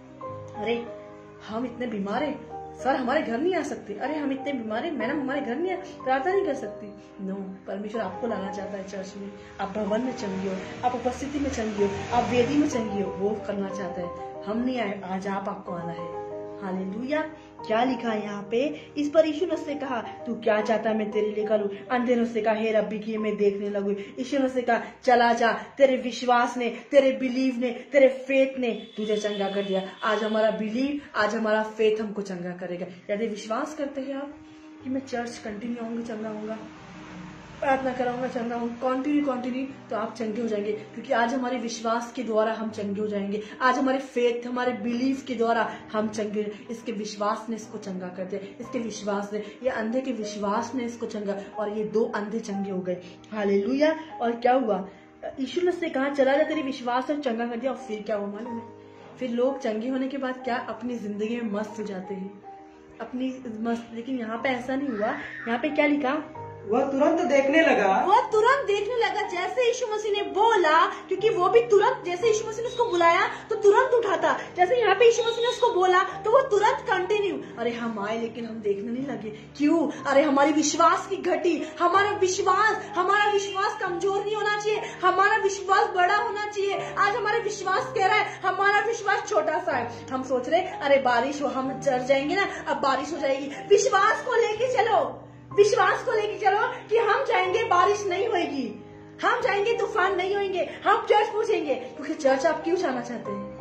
अरे हम इतने बीमार हैं सर, हमारे घर नहीं आ सकते। अरे हम इतने बीमार हैं मैडम, हमारे घर नहीं, प्रार्थना नहीं कर सकती। नो, परमेश्वर आपको लाना चाहता है चर्च में। आप भवन में चंगी हो, आप उपस्थिति में चंगी हो, आप वेदी में चंगी हो, वो करना चाहता है। हम नहीं आए, आज आप आपको आना है। हालेलुया। क्या लिखा है यहाँ पे? इस पर यीशु ने उससे कहा तू क्या चाहता मैं तेरे लिए करूं? अंधे ने उससे कहा हे रब्बी की मैं देखने लगूं। यीशु ने उससे कहा चला जा, तेरे विश्वास ने, तेरे बिलीव ने, तेरे फेथ ने तुझे चंगा कर दिया। आज हमारा बिलीव, आज हमारा फेथ हमको चंगा करेगा। यदि विश्वास करते हैं आप कि मैं चर्च कंटिन्यू आऊंगी, चंगा होऊंगा, प्रार्थना कराऊंगा, चंगा हूँ, कंटिन्यू कंटिन्यू, तो आप चंगे हो जाएंगे। क्योंकि आज हमारे विश्वास के द्वारा हम चंगे हो जाएंगे। आज हमारे फेथ, हमारे बिलीफ के द्वारा हम चंगे। इसके विश्वास ने इसको चंगा कर दिया, इसके विश्वास ने, ये अंधे के विश्वास ने इसको चंगा, और ये दो अंधे चंगे हो गए। हालेलुया। और क्या हुआ? यीशु ने उससे कहा चला जा, तेरे विश्वास ने चंगा कर दिया। और फिर क्या हुआ मालूम है? फिर लोग चंगे होने के बाद क्या अपनी जिंदगी में मस्त हो जाते हैं, अपनी मस्त। लेकिन यहाँ पे ऐसा नहीं हुआ। यहाँ पे क्या लिखा? वह तुरंत देखने लगा। वह तुरंत देखने लगा जैसे यीशु मसीह ने बोला, क्योंकि वो भी तुरंत, जैसे यीशु मसीह ने उसको बुलाया तो तुरंत उठा था। जैसे यहाँ पे यीशु मसीह ने उसको बोला तो वो तुरंत कंटिन्यू। अरे हम आए लेकिन हम देखने नहीं लगे। क्यों? अरे हमारी विश्वास की घटी, हमारा विश्वास, हमारा विश्वास कमजोर नहीं होना चाहिए, हमारा विश्वास बड़ा होना चाहिए। आज हमारा विश्वास कह रहा है, हमारा विश्वास छोटा सा है। हम सोच रहे अरे बारिश हो, हम चढ़ जाएंगे ना, अब बारिश हो जाएगी। विश्वास को लेके चलो, विश्वास को लेके चलो कि हम जाएंगे बारिश नहीं होगी, हम जाएंगे तूफान नहीं होंगे, हम चर्च पूछेंगे। क्योंकि चर्च आप क्यों जाना चाहते हैं?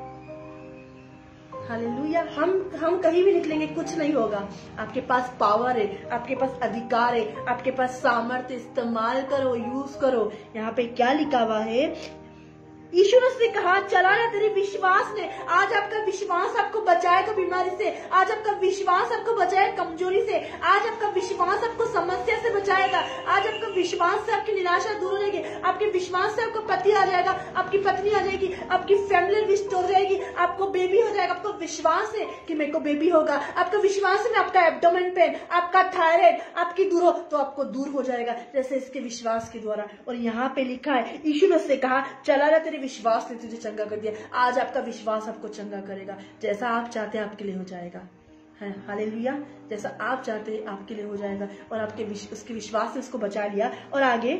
हालेलुया। हम हम कहीं भी निकलेंगे कुछ नहीं होगा। आपके पास पावर है, आपके पास अधिकार है, आपके पास सामर्थ्य, इस्तेमाल करो, यूज करो। यहाँ पे क्या लिखा हुआ है? यीशु ने उससे कहा चला जा, तेरे विश्वास ने। आज आपका विश्वास आपको बचाएगा बीमारी से, आज आपका विश्वास आपको बचाएगा कमजोरी से, आज आपका विश्वास आपको समस्या से बचाएगा, आज आपका विश्वास से आपकी निराशा दूर हो जाएगी, आपके विश्वास से आपका पति आ जाएगा, आपकी पत्नी आ जाएगी, आपकी फैमिली रिस्टोर हो जाएगी, आपको बेबी हो जाएगा। आपको विश्वास है कि मेरे को बेबी होगा, आपका विश्वास है आपका एब्डोमेन पेन, आपका थायराइड आपकी दूर हो तो आपको दूर हो जाएगा, जैसे इसके विश्वास के द्वारा। और यहाँ पे लिखा है यीशु ने उससे कहा चला जा, तेरे विश्वास ने तुझे चंगा कर दिया। आज आपका विश्वास आपको चंगा करेगा। जैसा आप चाहते हैं आपके लिए हो जाएगा। है हालेलुया। जैसा आप चाहते हैं आपके लिए हो जाएगा। और आपके विश, उसके विश्वास ने उसको बचा लिया। और आगे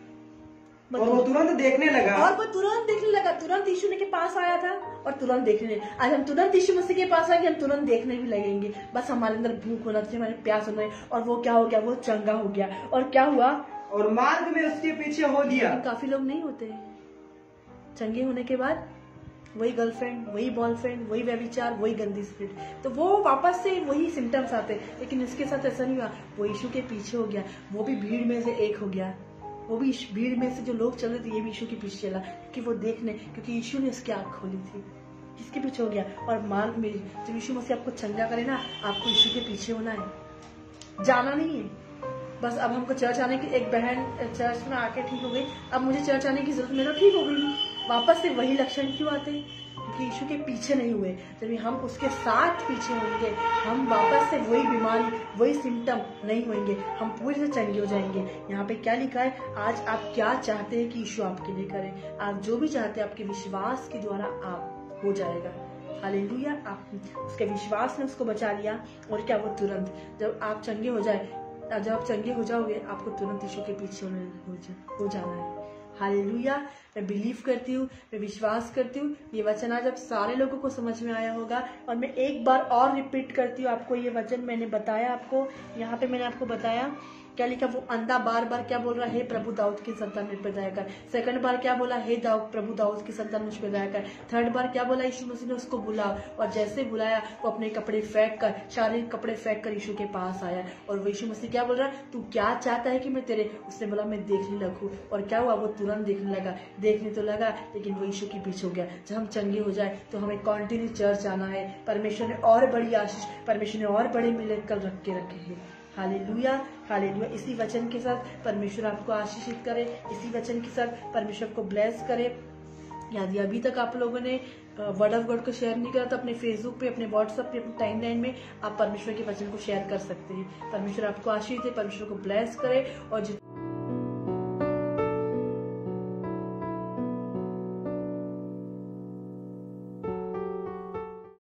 और वो तुरंत देखने लगा। और वो तुरंत देखने लगा। तुरंत यीशु के पास आया था और तुरंत देखने। आज हम तुरंत यीशु मसीह के पास आएंगे, हम तुरंत देखने भी लगेंगे। बस हमारे अंदर भूख होना चाहिए, हमारे प्यास होना है। और वो क्या हो गया? वो चंगा हो गया। और क्या हुआ? और मार्ग में उसके पीछे हो दिया। काफी लोग नहीं होते चंगे होने के बाद, वही गर्लफ्रेंड, वही बॉयफ्रेंड, वही व्यभिचार, वही गंदी स्पिरिट, तो वो वापस से वही सिम्टम्स आते। लेकिन इसके साथ ऐसा नहीं हुआ। वो यीशु के पीछे हो गया, वो भी भीड़ में से एक हो गया। वो भी इस भीड़ में से जो लोग चल रहे थे, ये भी यीशु के पीछे चला कि वो देखने, क्योंकि यीशु ने उसकी आंख खोली थी। किसके पीछे हो गया? और मान में जब यीशु मसीह आपको चंगा करे ना, आपको यीशु के पीछे होना है, जाना नहीं है। बस अब हमको चर्च आने की, एक बहन चर्च में आके ठीक हो गई, अब मुझे चर्च आने की जरूरत, मेरा ठीक हो गई, वापस से वही लक्षण क्यों आते हैं? क्योंकि यीशु के पीछे नहीं हुए। जब हम उसके साथ पीछे होंगे, हम वापस से वही बीमारी, वही सिम्टम नहीं होंगे, हम पूरी से चंगे हो जाएंगे। यहाँ पे क्या लिखा है? आज आप क्या चाहते हैं कि यीशु आपके लिए करे? आप जो भी चाहते हैं, आपके विश्वास के द्वारा आप हो जाएगा। हालेलुया। आप उसके विश्वास ने उसको बचा लिया, और क्या वो तुरंत जब आप चंगे हो जाए, जब आप चंगे हो जाओगे, आपको तुरंत यीशु के पीछे होने हो जाना है। हालेलुया। मैं बिलीव करती हूँ, मैं विश्वास करती हूँ ये वचन आज अब सारे लोगों को समझ में आया होगा। और मैं एक बार और रिपीट करती हूँ आपको, ये वचन मैंने बताया आपको, यहाँ पे मैंने आपको बताया क्या लिखा? वो अंधा बार बार क्या बोल रहा है? हे प्रभु दाऊद की संतान मुझ पर दया कर। सेकंड बार क्या बोला? हे दाऊद, प्रभु दाऊद की संतान मुझ पर दया कर। थर्ड बार क्या बोला? यीशु मसीह ने उसको बुलाओ, और जैसे बुलाया वो अपने कपड़े फेंक कर, शारीरिक कपड़े फेंक कर यीशु के पास आया। और वो यीशु मसीह क्या बोल रहा है? तू क्या चाहता है कि मैं तेरे? उसने बोला मैं देखने लगूं। और क्या हुआ? वो तुरंत देखने लगा। देखने तो लगा, लेकिन वो यीशु के पीछे हो गया। जब हम चंगे हो जाए तो हमें कंटिन्यू चर्च आना है। परमेश्वर ने और बड़ी आशीष, परमेश्वर ने और बड़े मिरेकल रख के रखे हैं। Hallelujah, hallelujah. इसी वचन के साथ परमेश्वर आपको आशीषित करे, इसी वचन के साथ परमेश्वर को ब्लेस करे। यदि अभी तक आप लोगों ने वर्ड ऑफ गॉड को शेयर नहीं करा तो अपने फेसबुक पे, अपने व्हाट्सएप पे, अपने टाइमलाइन में आप परमेश्वर के वचन को शेयर कर सकते हैं। परमेश्वर आपको आशीष दे, परमेश्वर को ब्लेस करे। और जितने